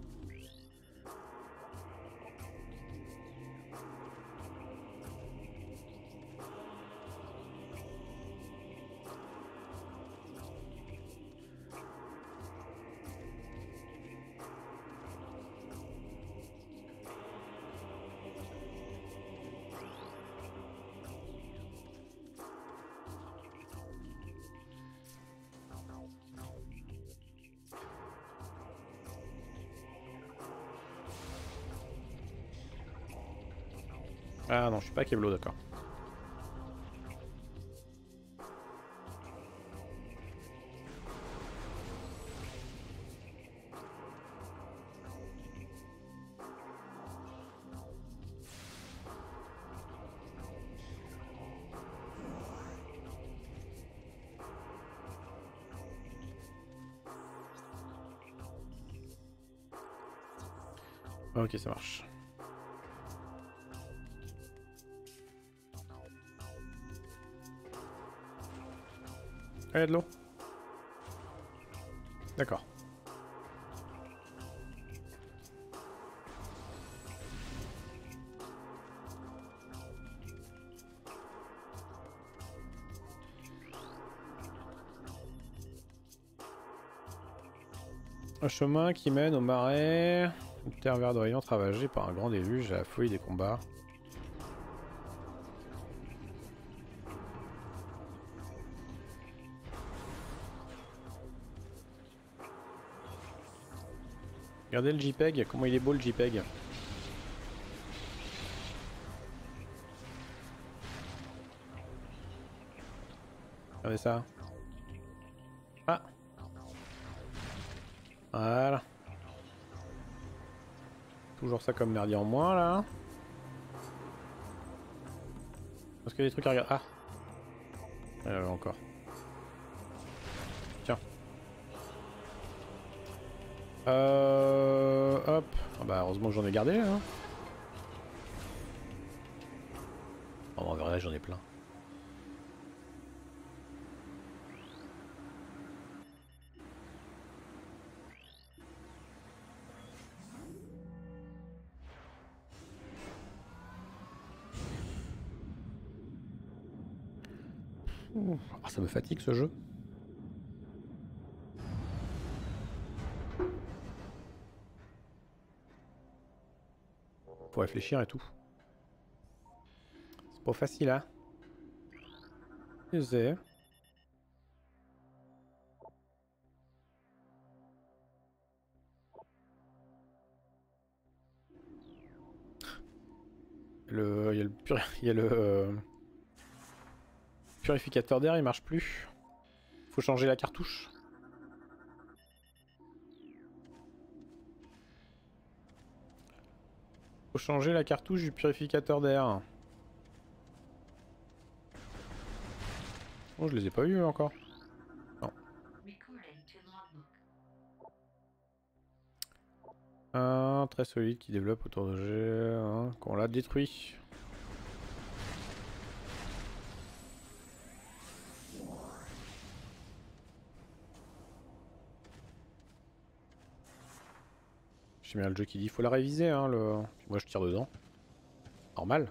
Ah non, je suis pas Keblo, d'accord. Ok, ça marche. Ah, il y a de l'eau. D'accord. Un chemin qui mène au marais. Une terre verdoyante ravagée par un grand déluge à la folie des combats. Regardez le JPEG, comment il est beau le JPEG. Regardez ça. Ah. Voilà. Toujours ça comme merdier en moins là. Parce qu'il y a des trucs à regarder. Ah. Ah là, là, encore. Tiens. Euh... Hop. Ah bah heureusement que j'en ai gardé là. Oh, en vrai j'en ai plein. Ouh. Ah, ça me fatigue ce jeu. Faut réfléchir et tout. C'est pas facile hein. Je sais. Le... Il y a le, pur... il y a le... Euh... purificateur d'air, il marche plus. Faut changer la cartouche. Faut changer la cartouche du purificateur d'air. Oh, je les ai pas eu encore. Non. Un très solide qui développe autour de G, hein, qu'on l'a détruit. J'aime bien le jeu qui dit faut la réviser, hein, le... Puis moi je tire dedans. Normal.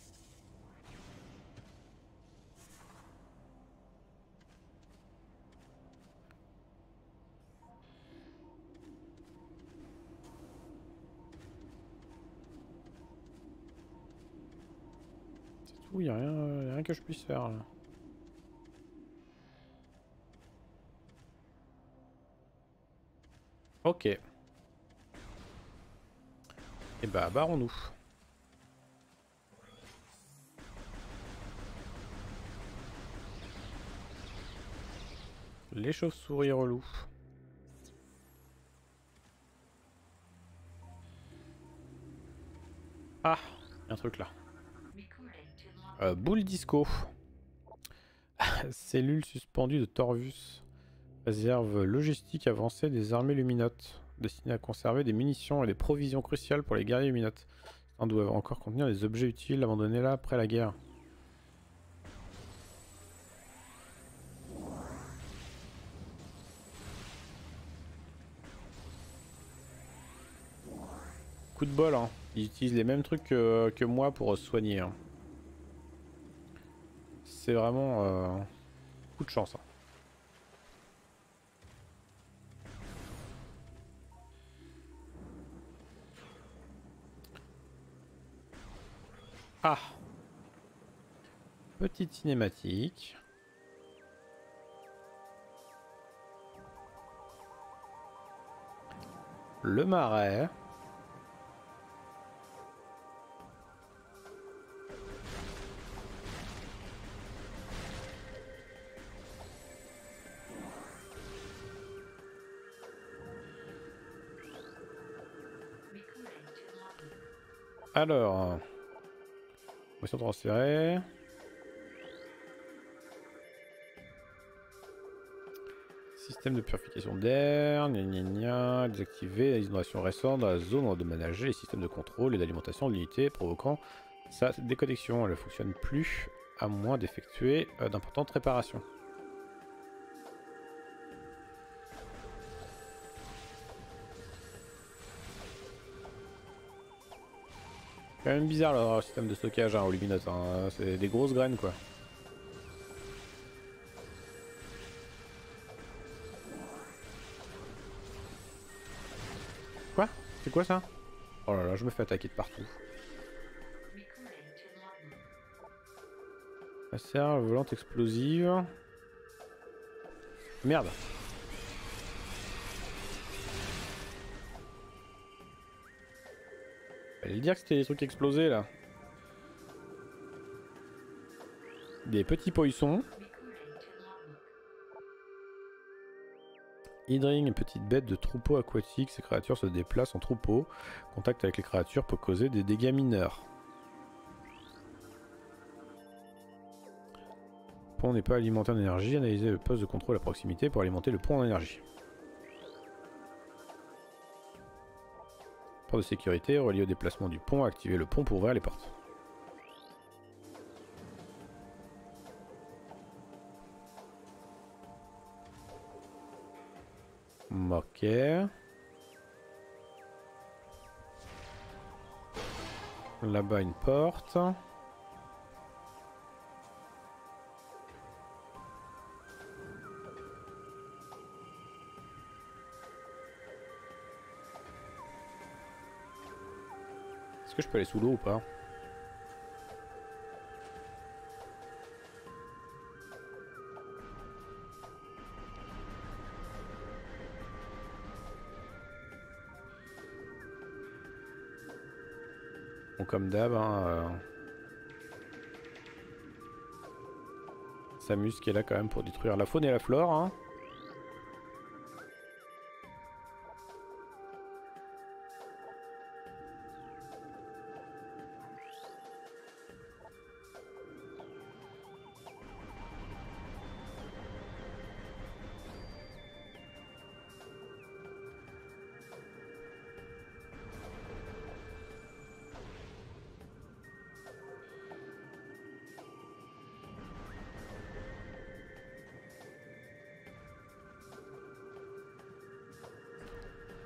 C'est tout, y a rien, y a rien que je puisse faire là. Ok. Et bah barrons-nous. Les chauves-souris relous. Ah, y a un truc là. Euh, boule disco. Cellule suspendue de Torvus. Réserve logistique avancée des armées luminotes. Destinée à conserver des munitions et des provisions cruciales pour les guerriers luminotes. On doit encore contenir des objets utiles abandonnés là après la guerre. Coup de bol, hein. Ils utilisent les mêmes trucs que, que moi pour se soigner. Hein. C'est vraiment euh, coup de chance. Hein. Ah, petite cinématique. Le marais. Alors, motion transférée. Système de purification d'air, gna gna gna, désactiver les inondations récentes dans la zone endommagée, les systèmes de contrôle et d'alimentation de l'unité provoquant sa déconnexion. Elle ne fonctionne plus à moins d'effectuer euh, d'importantes réparations. C'est quand même bizarre leur système de stockage hein, au Luminote, hein. C'est des grosses graines quoi. Quoi? C'est quoi ça? Oh là là, je me fais attaquer de partout. La serre volante explosive. Merde. Fallait dire que c'était des trucs explosés là. Des petits poissons. Hydring, petite bête de troupeau aquatique. Ces créatures se déplacent en troupeau. Contact avec les créatures peut causer des dégâts mineurs. Le pont n'est pas alimenté en énergie. Analysez le poste de contrôle à proximité pour alimenter le pont en énergie. Porte de sécurité, relié au déplacement du pont, activez le pont pour ouvrir les portes. Ok. Là-bas une porte. Est-ce que je peux aller sous l'eau ou pas? Bon, comme d'hab, hein, euh... Samus qui est là quand même pour détruire la faune et la flore. Hein.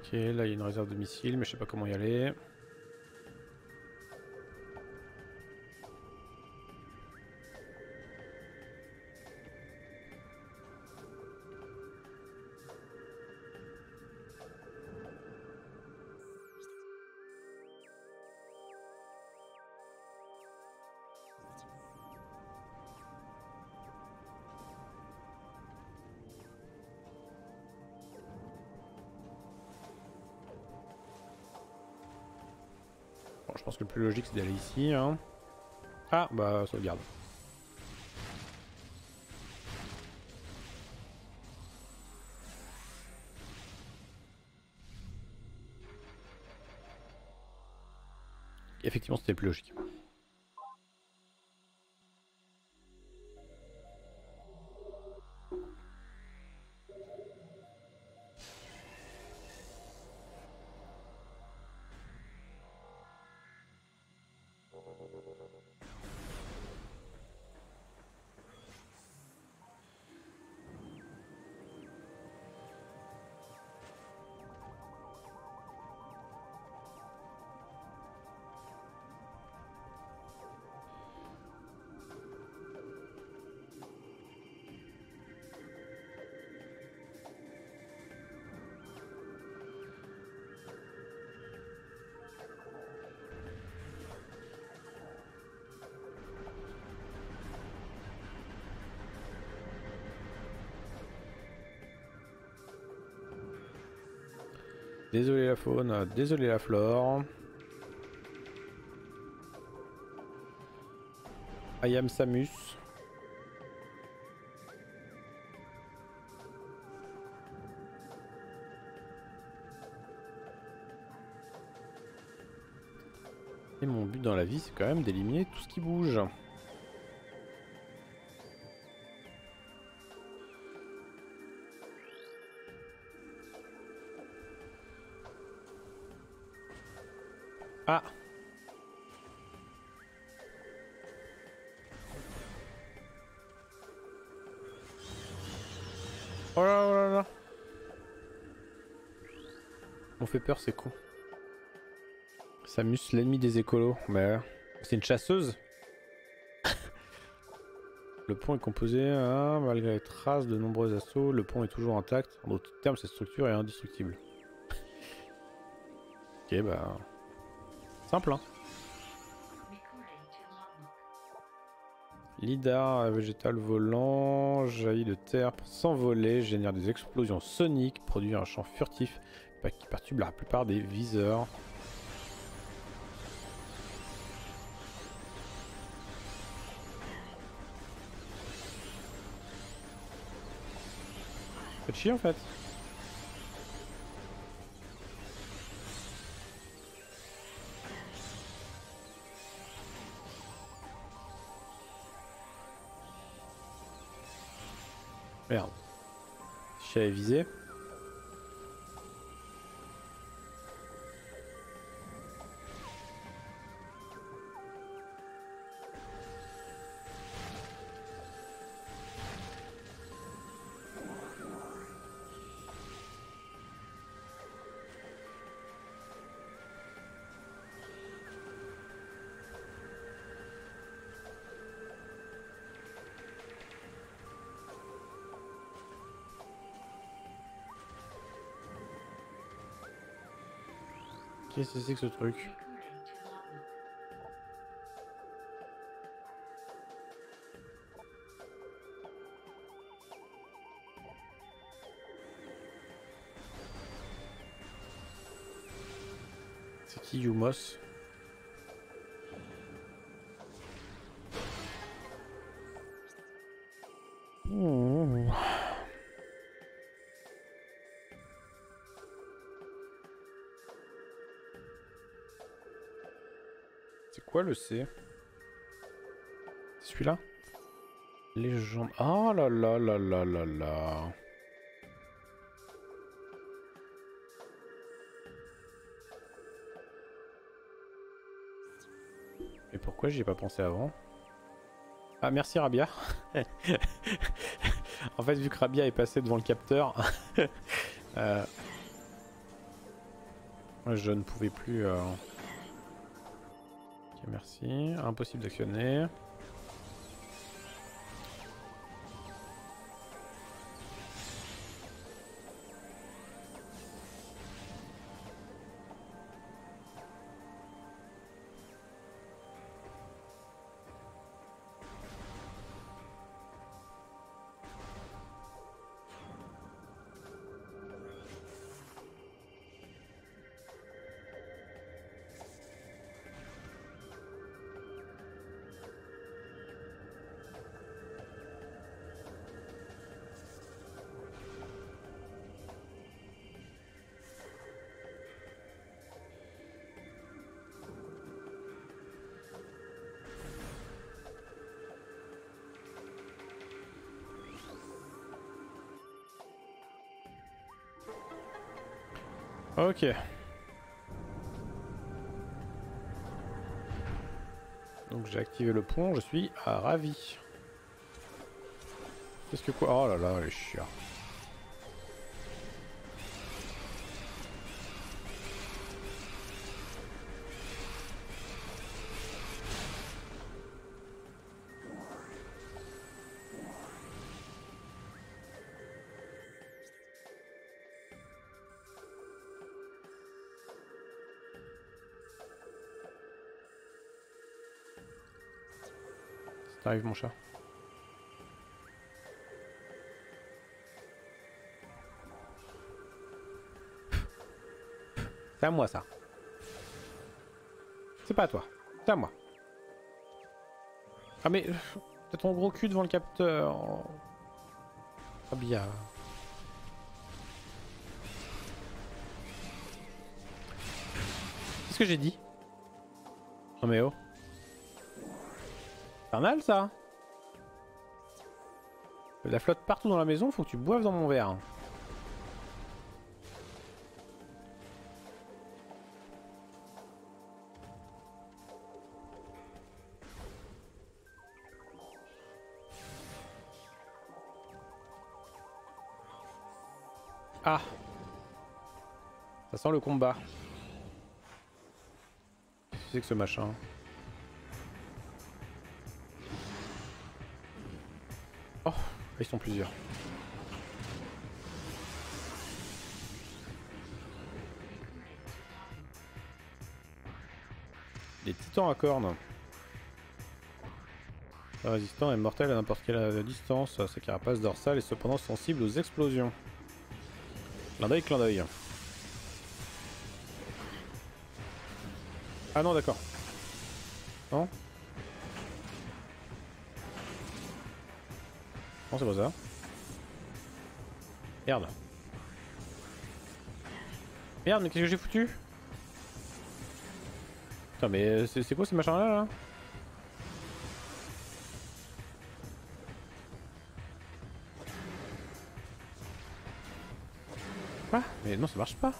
Ok, là il y a une réserve de missiles, mais je sais pas comment y aller. Bon, je pense que le plus logique c'est d'aller ici. Hein. Ah, bah sauvegarde. Effectivement, c'était le plus logique. Désolé la faune, désolé la flore. I am Samus. Et mon but dans la vie, c'est quand même d'éliminer tout ce qui bouge. Ah! Oh là là là là! On fait peur, c'est con. Samus, l'ennemi des écolos. Bah, c'est une chasseuse. Le pont est composé, hein, malgré les traces de nombreux assauts, le pont est toujours intact. En d'autres termes, cette structure est indestructible. Ok, bah... simple, hein. Lidar végétal volant, jaillit de terre pour s'envoler, génère des explosions soniques, produit un champ furtif qui perturbe la plupart des viseurs. Faites chier en fait. Merde. Si j'avais visé. Qu'est-ce que c'est que ce truc? C'est qui Yumos? Mmh. C'est quoi le C? C'est celui-là? Légende. Oh là là là là là là. Et pourquoi j'y ai pas pensé avant? Ah merci Rabia. En fait vu que Rabia est passé devant le capteur. euh... Je ne pouvais plus... Euh... Ok, merci. Impossible d'actionner. Ok. Donc j'ai activé le pont, je suis ah, ravi. Qu'est-ce que quoi? Oh là là, les chiens. T'arrives mon chat. C'est à moi ça. C'est pas à toi. C'est à moi. Ah mais... T'as ton gros cul devant le capteur. Ah bien. Qu'est-ce que j'ai dit? Non mais oh. Infernal ça. La flotte partout dans la maison, faut que tu boives dans mon verre. Ah. Ça sent le combat. Qu'est-ce que c'est que ce machin? Oh, ils sont plusieurs. Des titans à cornes. Résistant et mortel à n'importe quelle distance. Sa carapace dorsale est cependant sensible aux explosions. Clin d'œil, clin d'œil. Ah non, d'accord. Non? Non, c'est pas ça. Merde. Merde, mais qu'est-ce que j'ai foutu? Putain, mais c'est quoi ces machins là, là? Quoi? Mais non, ça marche pas.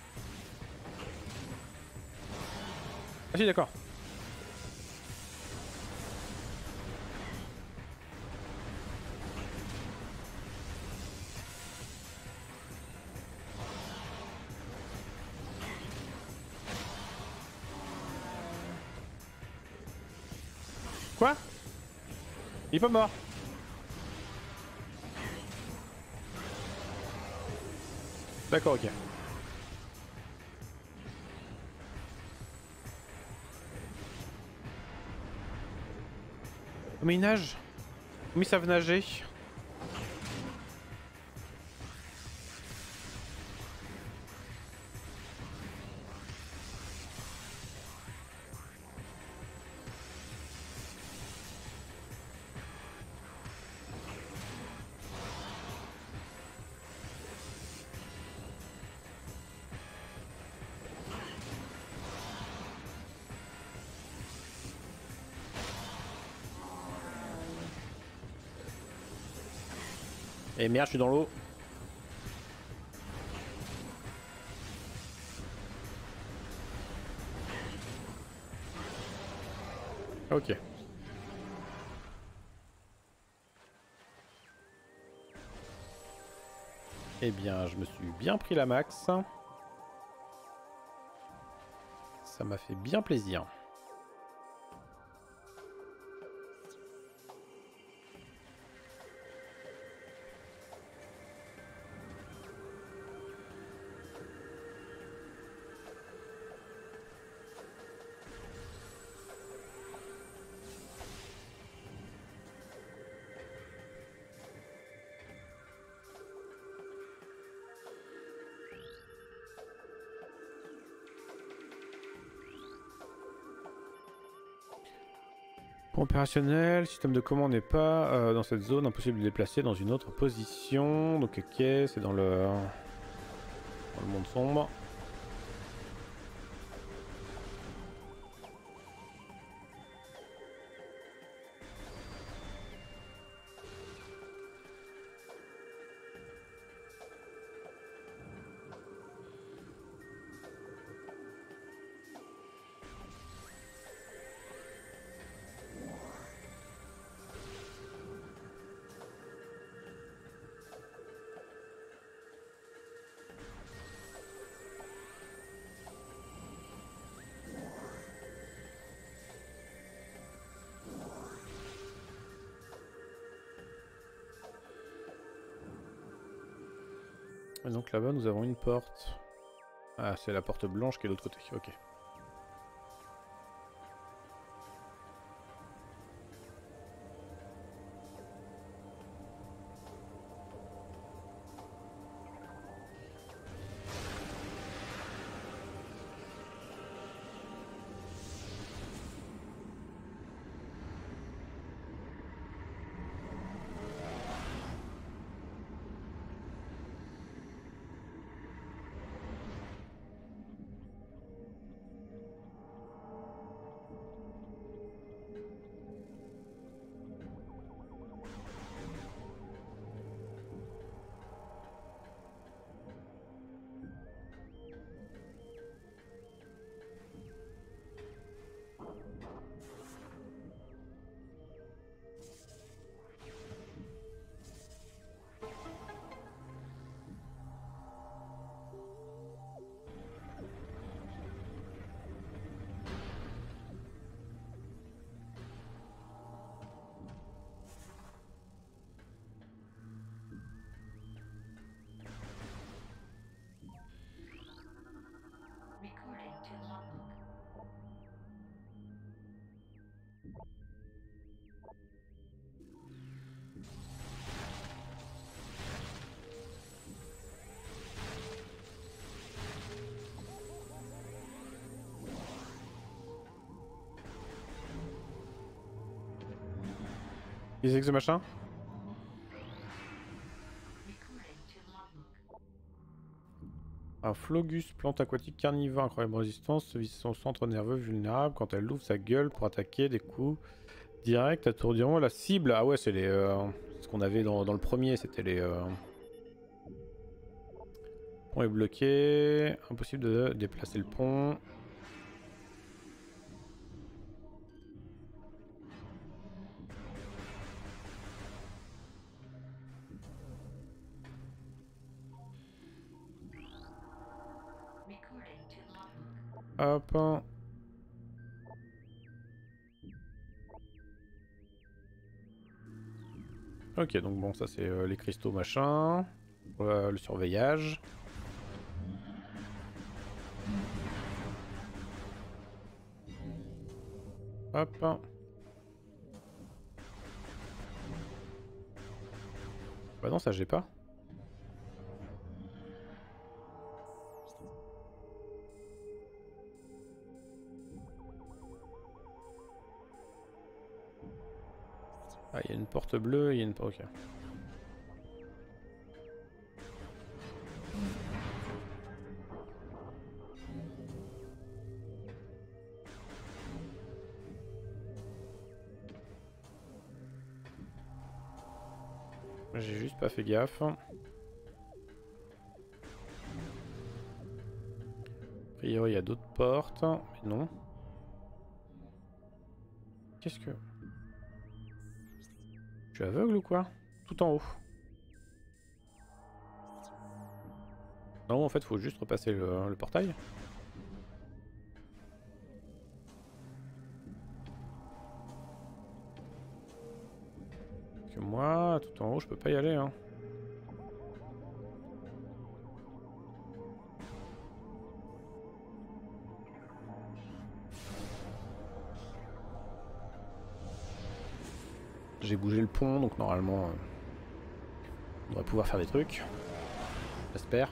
Ah si, d'accord. Quoi? Il est pas mort. D'accord, ok. Mais il nage. Mais ils savent nager. Et merde, je suis dans l'eau. Ok. Eh bien, je me suis bien pris la max. Ça m'a fait bien plaisir. Opérationnel, système de commande n'est pas euh, dans cette zone, impossible de déplacer dans une autre position. Donc ok, c'est dans le, dans le monde sombre. Et donc là-bas nous avons une porte. Ah, c'est la porte blanche qui est de l'autre côté, ok. Qu'est-ce que c'est que ce machin? Un Flogus, plante aquatique carnivore, incroyable résistance, vise son centre nerveux vulnérable quand elle ouvre sa gueule pour attaquer des coups directs, attourdiront la cible. Ah ouais, c'est les, euh, ce qu'on avait dans, dans le premier, c'était les... Euh... Le pont est bloqué, impossible de déplacer le pont. Hop. Ok, donc bon, ça c'est euh, les cristaux machin, euh, le surveillage. Hop. Bah non, ça j'ai pas. Ah, il y a une porte bleue, il y a une porte... Ok. J'ai juste pas fait gaffe. A priori, il y a d'autres portes, mais non. Qu'est-ce que... Je suis aveugle ou quoi? Tout en haut. Non, en fait, faut juste repasser le, le portail. que moi, tout en haut, je peux pas y aller. Hein. J'ai bougé le pont, donc normalement, euh, on devrait pouvoir faire des trucs. J'espère. De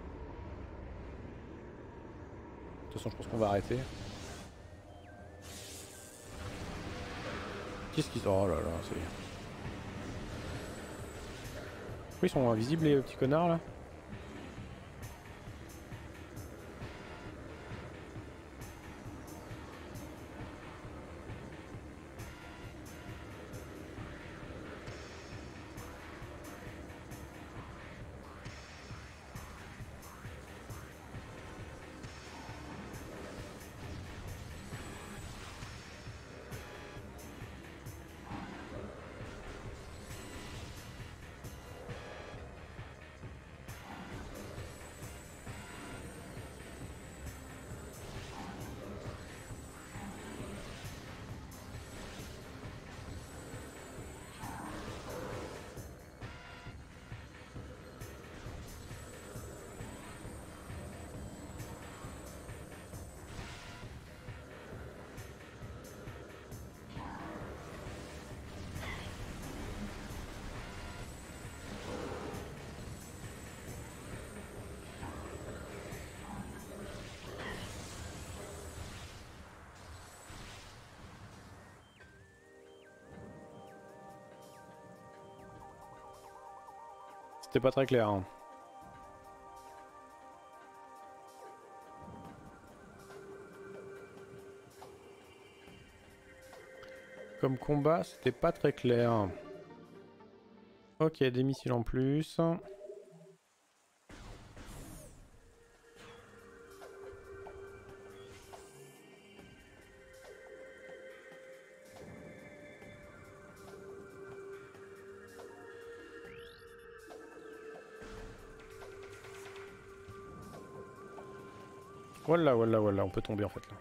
toute façon, je pense qu'on va arrêter. Qu'est-ce qu'ils... Oh là là, c'est... Pourquoi ils sont invisibles les petits connards là? C'était pas très clair. Hein. Comme combat, c'était pas très clair. Ok, des missiles en plus. Voilà, voilà, voilà, on peut tomber en fait là.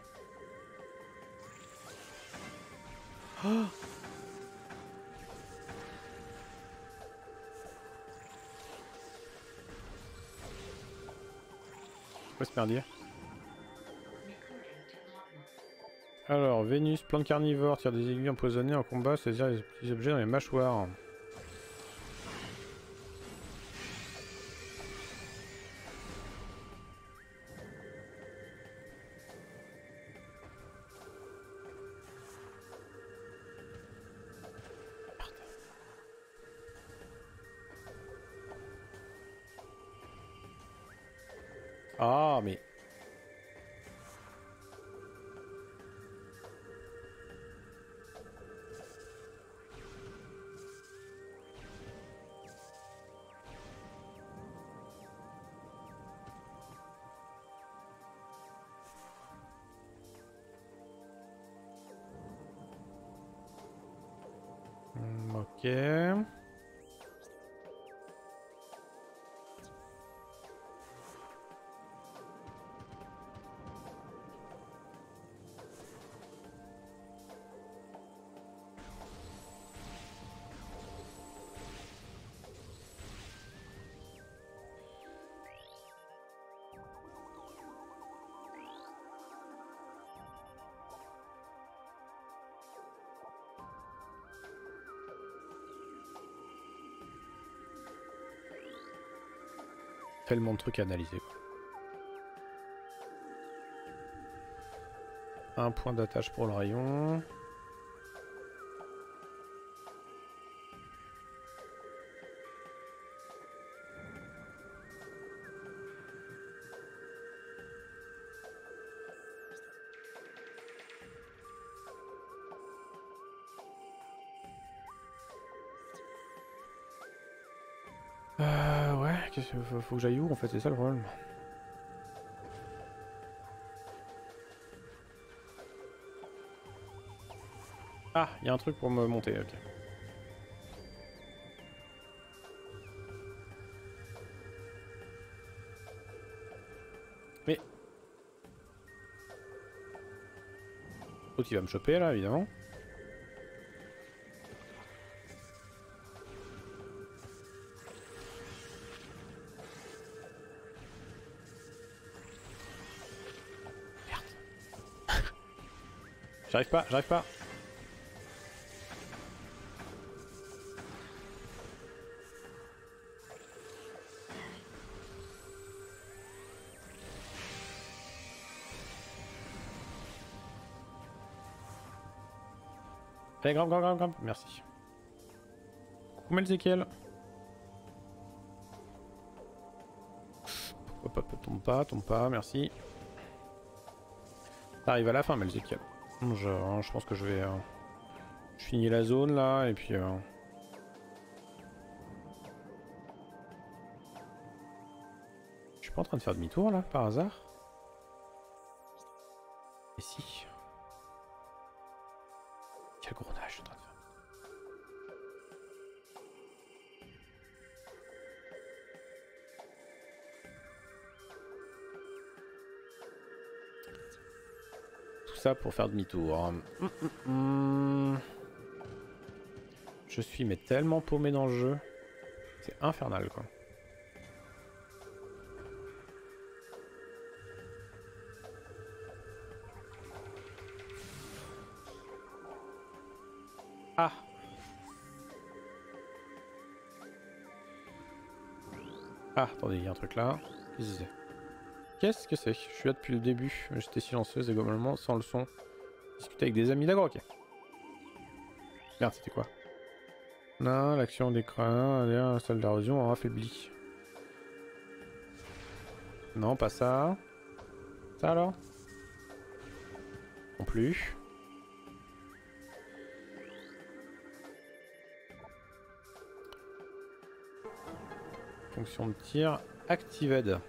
Oh, quoi ce merdier? Alors, Vénus, plante carnivore, tire des aiguilles empoisonnées en combat, c'est-à-dire les petits objets dans les mâchoires. Ah, mais... Hmm, ok... Tellement de trucs à analyser. Un point d'attache pour le rayon. Euh, ouais, qu'est-ce que faut, faut que j'aille où en fait, c'est ça le problème. Ah, il y a un truc pour me monter, ok. Mais... L'autre il va me choper là, évidemment. J'arrive pas, j'arrive pas. Allez, grimpe, grimpe, grimpe, grimpe. Merci. Coucou Melzekiel. Hop, hop, tombe pas, tombe pas, merci. T'arrives à la fin Melzekiel. Je, je pense que je vais... Euh, je finis la zone là, et puis... Euh, je suis pas en train de faire demi-tour là, par hasard? Et si? Quel gros nage je suis en train de faire. Tout ça pour faire demi-tour. Hum, hum, hum. Je suis mais tellement paumé dans le jeu. C'est infernal quoi. Ah! Ah, attendez, il y a un truc là. Qu'est-ce que c'est? Qu'est-ce que c'est? Je suis là depuis le début. J'étais silencieuse et globalement sans le son. Discuter avec des amis. D'accord, ok. Merde, c'était quoi? Non, l'action d'écran, la salle d'érosion a affaibli. Non, pas ça. Ça alors? Non plus. Fonction de tir actived.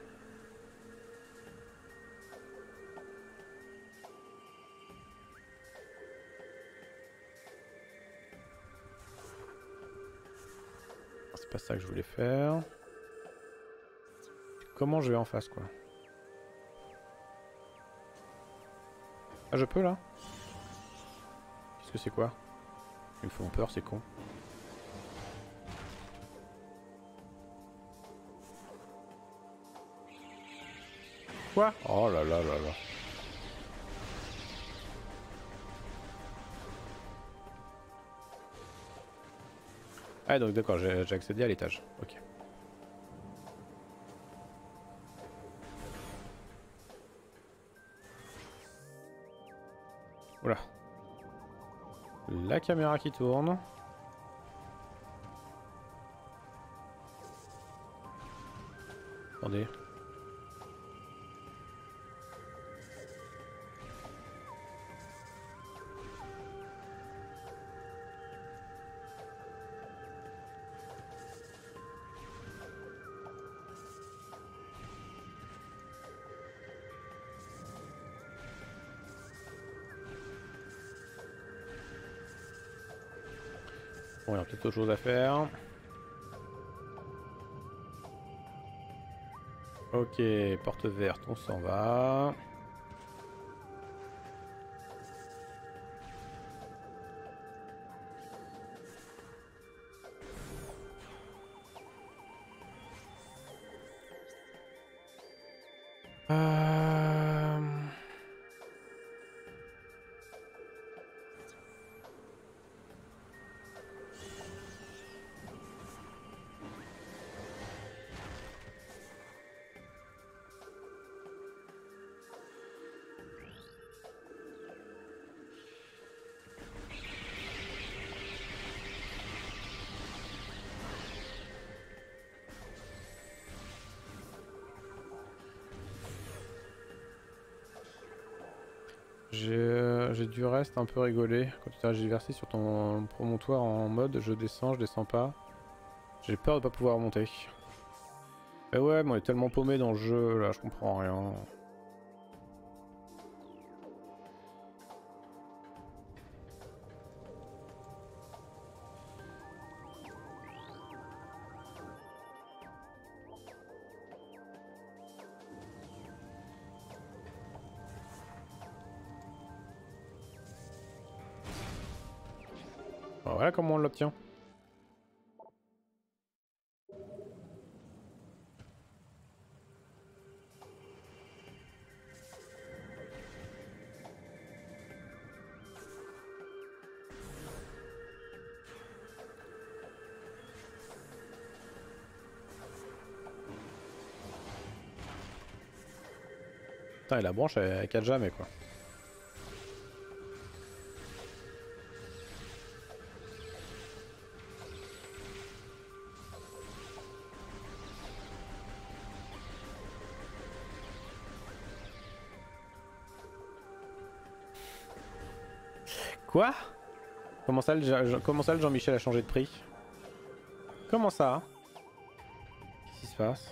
C'est pas ça que je voulais faire. Comment je vais en face quoi? Ah je peux là? Qu'est-ce que c'est quoi? Ils me font peur, c'est con. Quoi? Oh là là là là. Ah donc d'accord, j'ai accédé à l'étage. Ok. Oula. La caméra qui tourne. Attendez. Bon, il y a peut-être autre chose à faire. Ok, porte verte, on s'en va. Euh... J'ai du reste un peu rigolé. Quand tu t'as versé sur ton promontoire en mode je descends, je descends pas. J'ai peur de pas pouvoir monter. Mais ouais, mais on est tellement paumé dans le jeu là, je comprends rien. Voilà comment on l'obtient. Putain, et la branche elle, elle cale jamais quoi. Quoi? Comment ça, le, comment ça le Jean-Michel a changé de prix? Comment ça? Qu'est-ce qui se passe?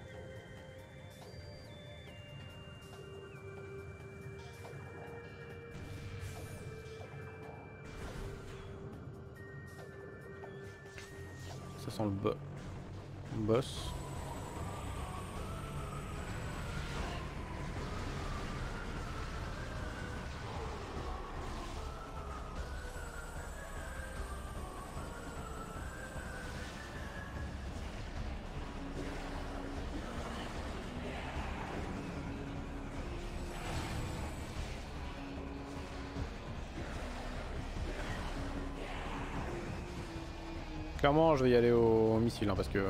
Ça sent le bo boss. Clairement, je vais y aller au missile hein, parce que.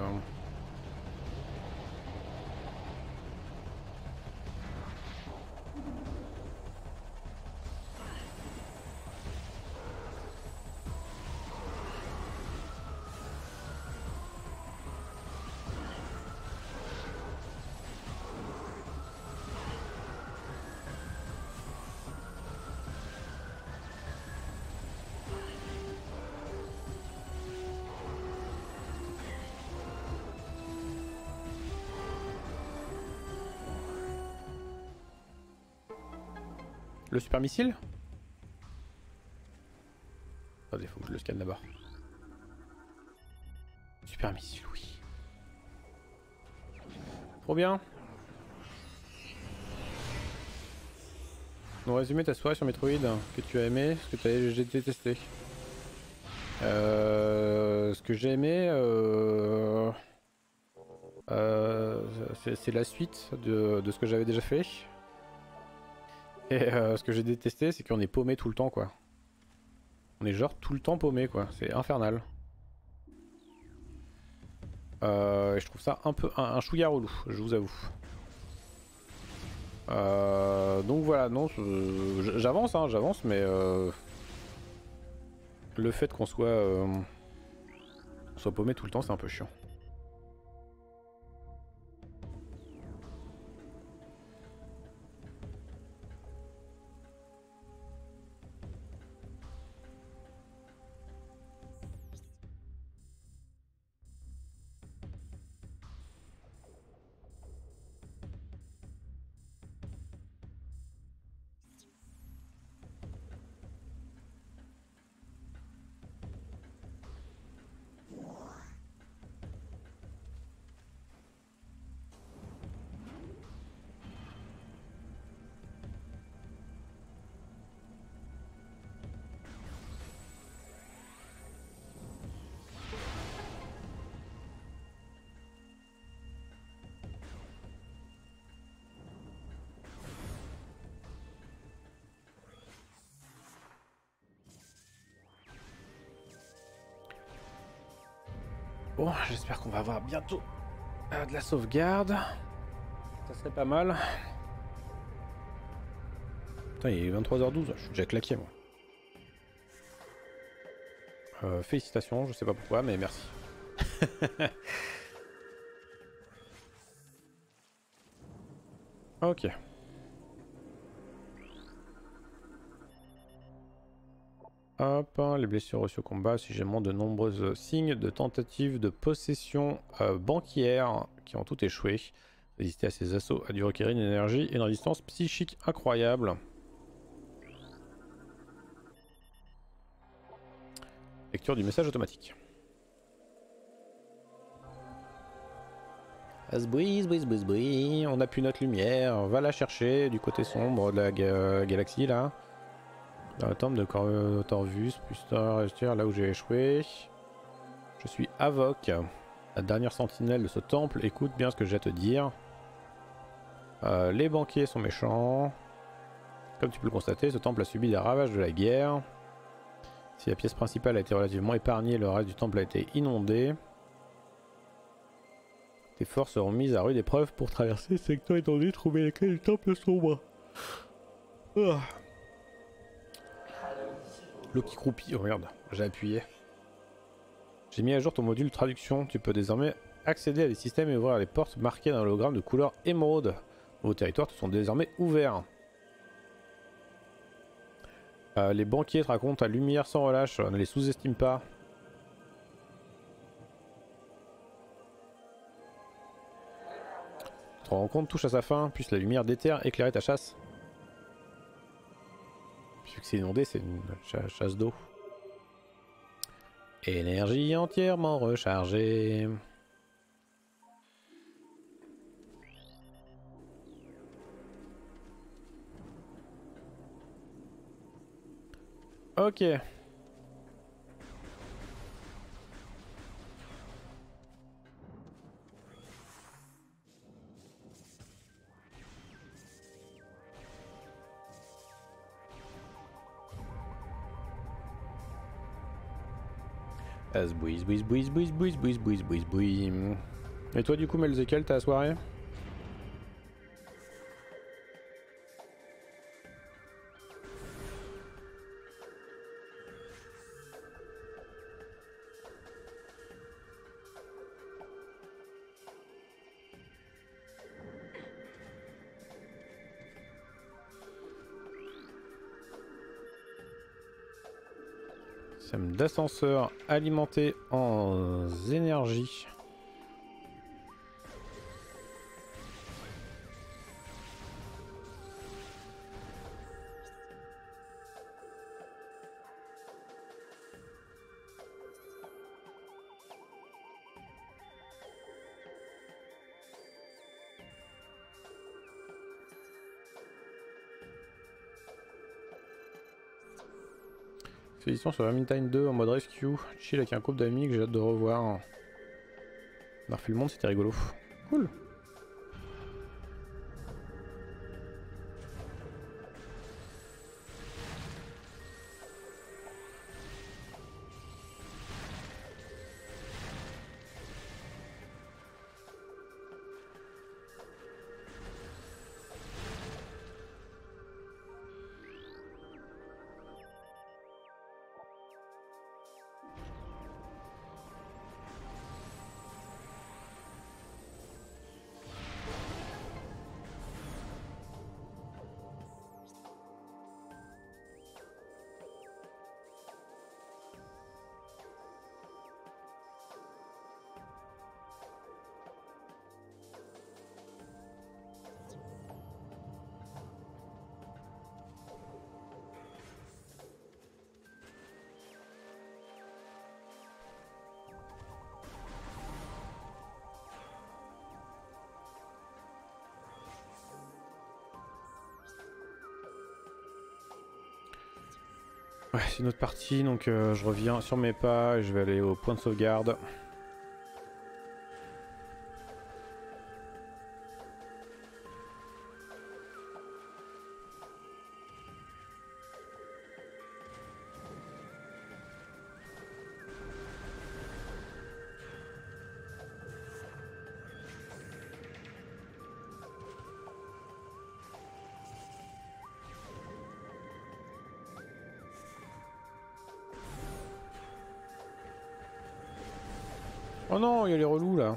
Le super missile? Attendez, faut que je le scanne d'abord. Super missile, oui. Trop bien. Donc résumé ta soirée sur Metroid, que tu as aimé, ce que tu as j'ai détesté. Euh, ce que j'ai aimé, euh, euh, c'est la suite de, de ce que j'avais déjà fait. Et euh, ce que j'ai détesté, c'est qu'on est paumé tout le temps, quoi. On est genre tout le temps paumé, quoi. C'est infernal. Euh, et je trouve ça un peu un, un chouïa relou, je vous avoue. Euh, donc voilà, non, j'avance, hein, j'avance, mais euh, le fait qu'on soit, euh, soit paumé tout le temps, c'est un peu chiant. Bon, j'espère qu'on va avoir bientôt euh, de la sauvegarde. Ça serait pas mal. Putain, il est vingt-trois heures douze, je suis déjà claqué moi. Euh, félicitations, je sais pas pourquoi, mais merci. Ok. Hop, hein, les blessures reçues au combat, sujet de nombreux signes de tentatives de possession euh, banquière qui ont tout échoué. Résister à ces assauts a dû requérir une énergie et une résistance psychique incroyable. Lecture du message automatique. Asboui, zboui, zboui, zboui. On a plus notre lumière, on va la chercher du côté sombre de la ga galaxie là. Dans le temple de Torvus, plus tard, là où j'ai échoué. Je suis Avoc, la dernière sentinelle de ce temple. Écoute bien ce que j'ai à te dire. Euh, les banquiers sont méchants. Comme tu peux le constater, ce temple a subi des ravages de la guerre. Si la pièce principale a été relativement épargnée, le reste du temple a été inondé. Les forces seront mises à rude épreuve pour traverser ce secteur étendu, trouver les clés du temple sombre. Oh. L'eau qui croupit. Oh merde, j'ai appuyé. J'ai mis à jour ton module traduction. Tu peux désormais accéder à des systèmes et ouvrir les portes marquées d'un hologramme de couleur émeraude. Vos territoires te sont désormais ouverts. Euh, les banquiers te racontent ta lumière sans relâche. Ne les sous-estime pas. Ton rencontre touche à sa fin, puisse la lumière d'éther éclairer ta chasse. Vu que c'est inondé, c'est une ch chasse d'eau. Énergie entièrement rechargée. Ok. Ah, zbouille, zbouille, zbouille, zbouille, zbouille, zbouille, zbouille, zbouille, zbouille. Et toi du coup Melzekel, t'as la soirée? Système d'ascenseur alimenté en énergie. Expédition sur Vermintide deux en mode rescue. Chill avec un couple d'amis que j'ai hâte de revoir. On a refait le monde, c'était rigolo. Cool. Ouais, c'est une autre partie, donc euh, je reviens sur mes pas et je vais aller au point de sauvegarde. Oh non, il y a les relous là.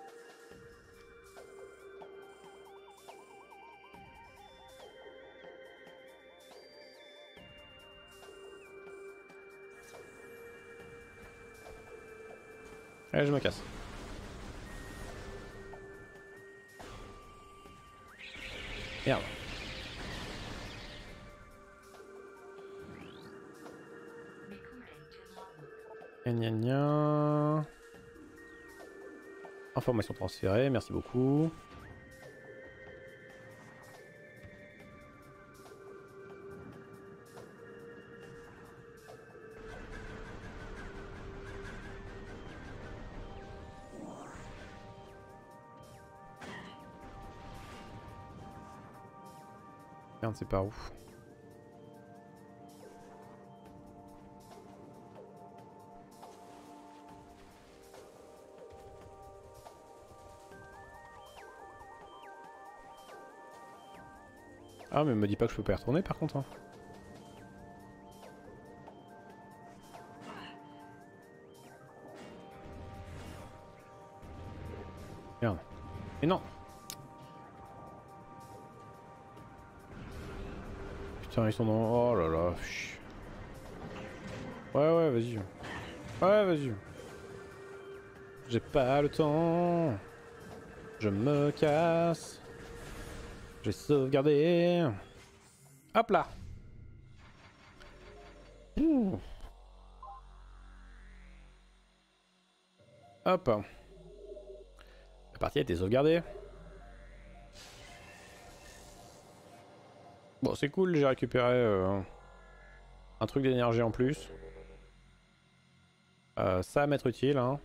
Allez, je me casse. Merde. Gna gna gna. Information transférée, merci beaucoup. Merde, c'est par où? Ah mais me dis pas que je peux pas y retourner par contre. Hein. Merde. Mais non. Putain ils sont dans... Oh là là. Ouais ouais vas-y. Ouais vas-y. J'ai pas le temps. Je me casse. J'ai sauvegardé. Hop là. Ouh. Hop. La partie a été sauvegardée. Bon c'est cool, j'ai récupéré euh, un truc d'énergie en plus. Euh, ça va m'être utile. Hein.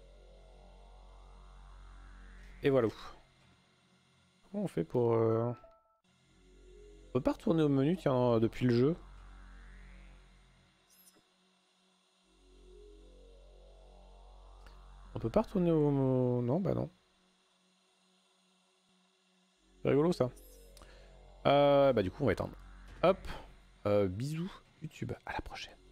Et voilà. Comment on fait pour... Euh... On peut pas retourner au menu tiens, depuis le jeu. On peut pas retourner au... Non, bah non. C'est rigolo ça. Euh, bah du coup on va éteindre. Hop. Euh, bisous YouTube. À la prochaine.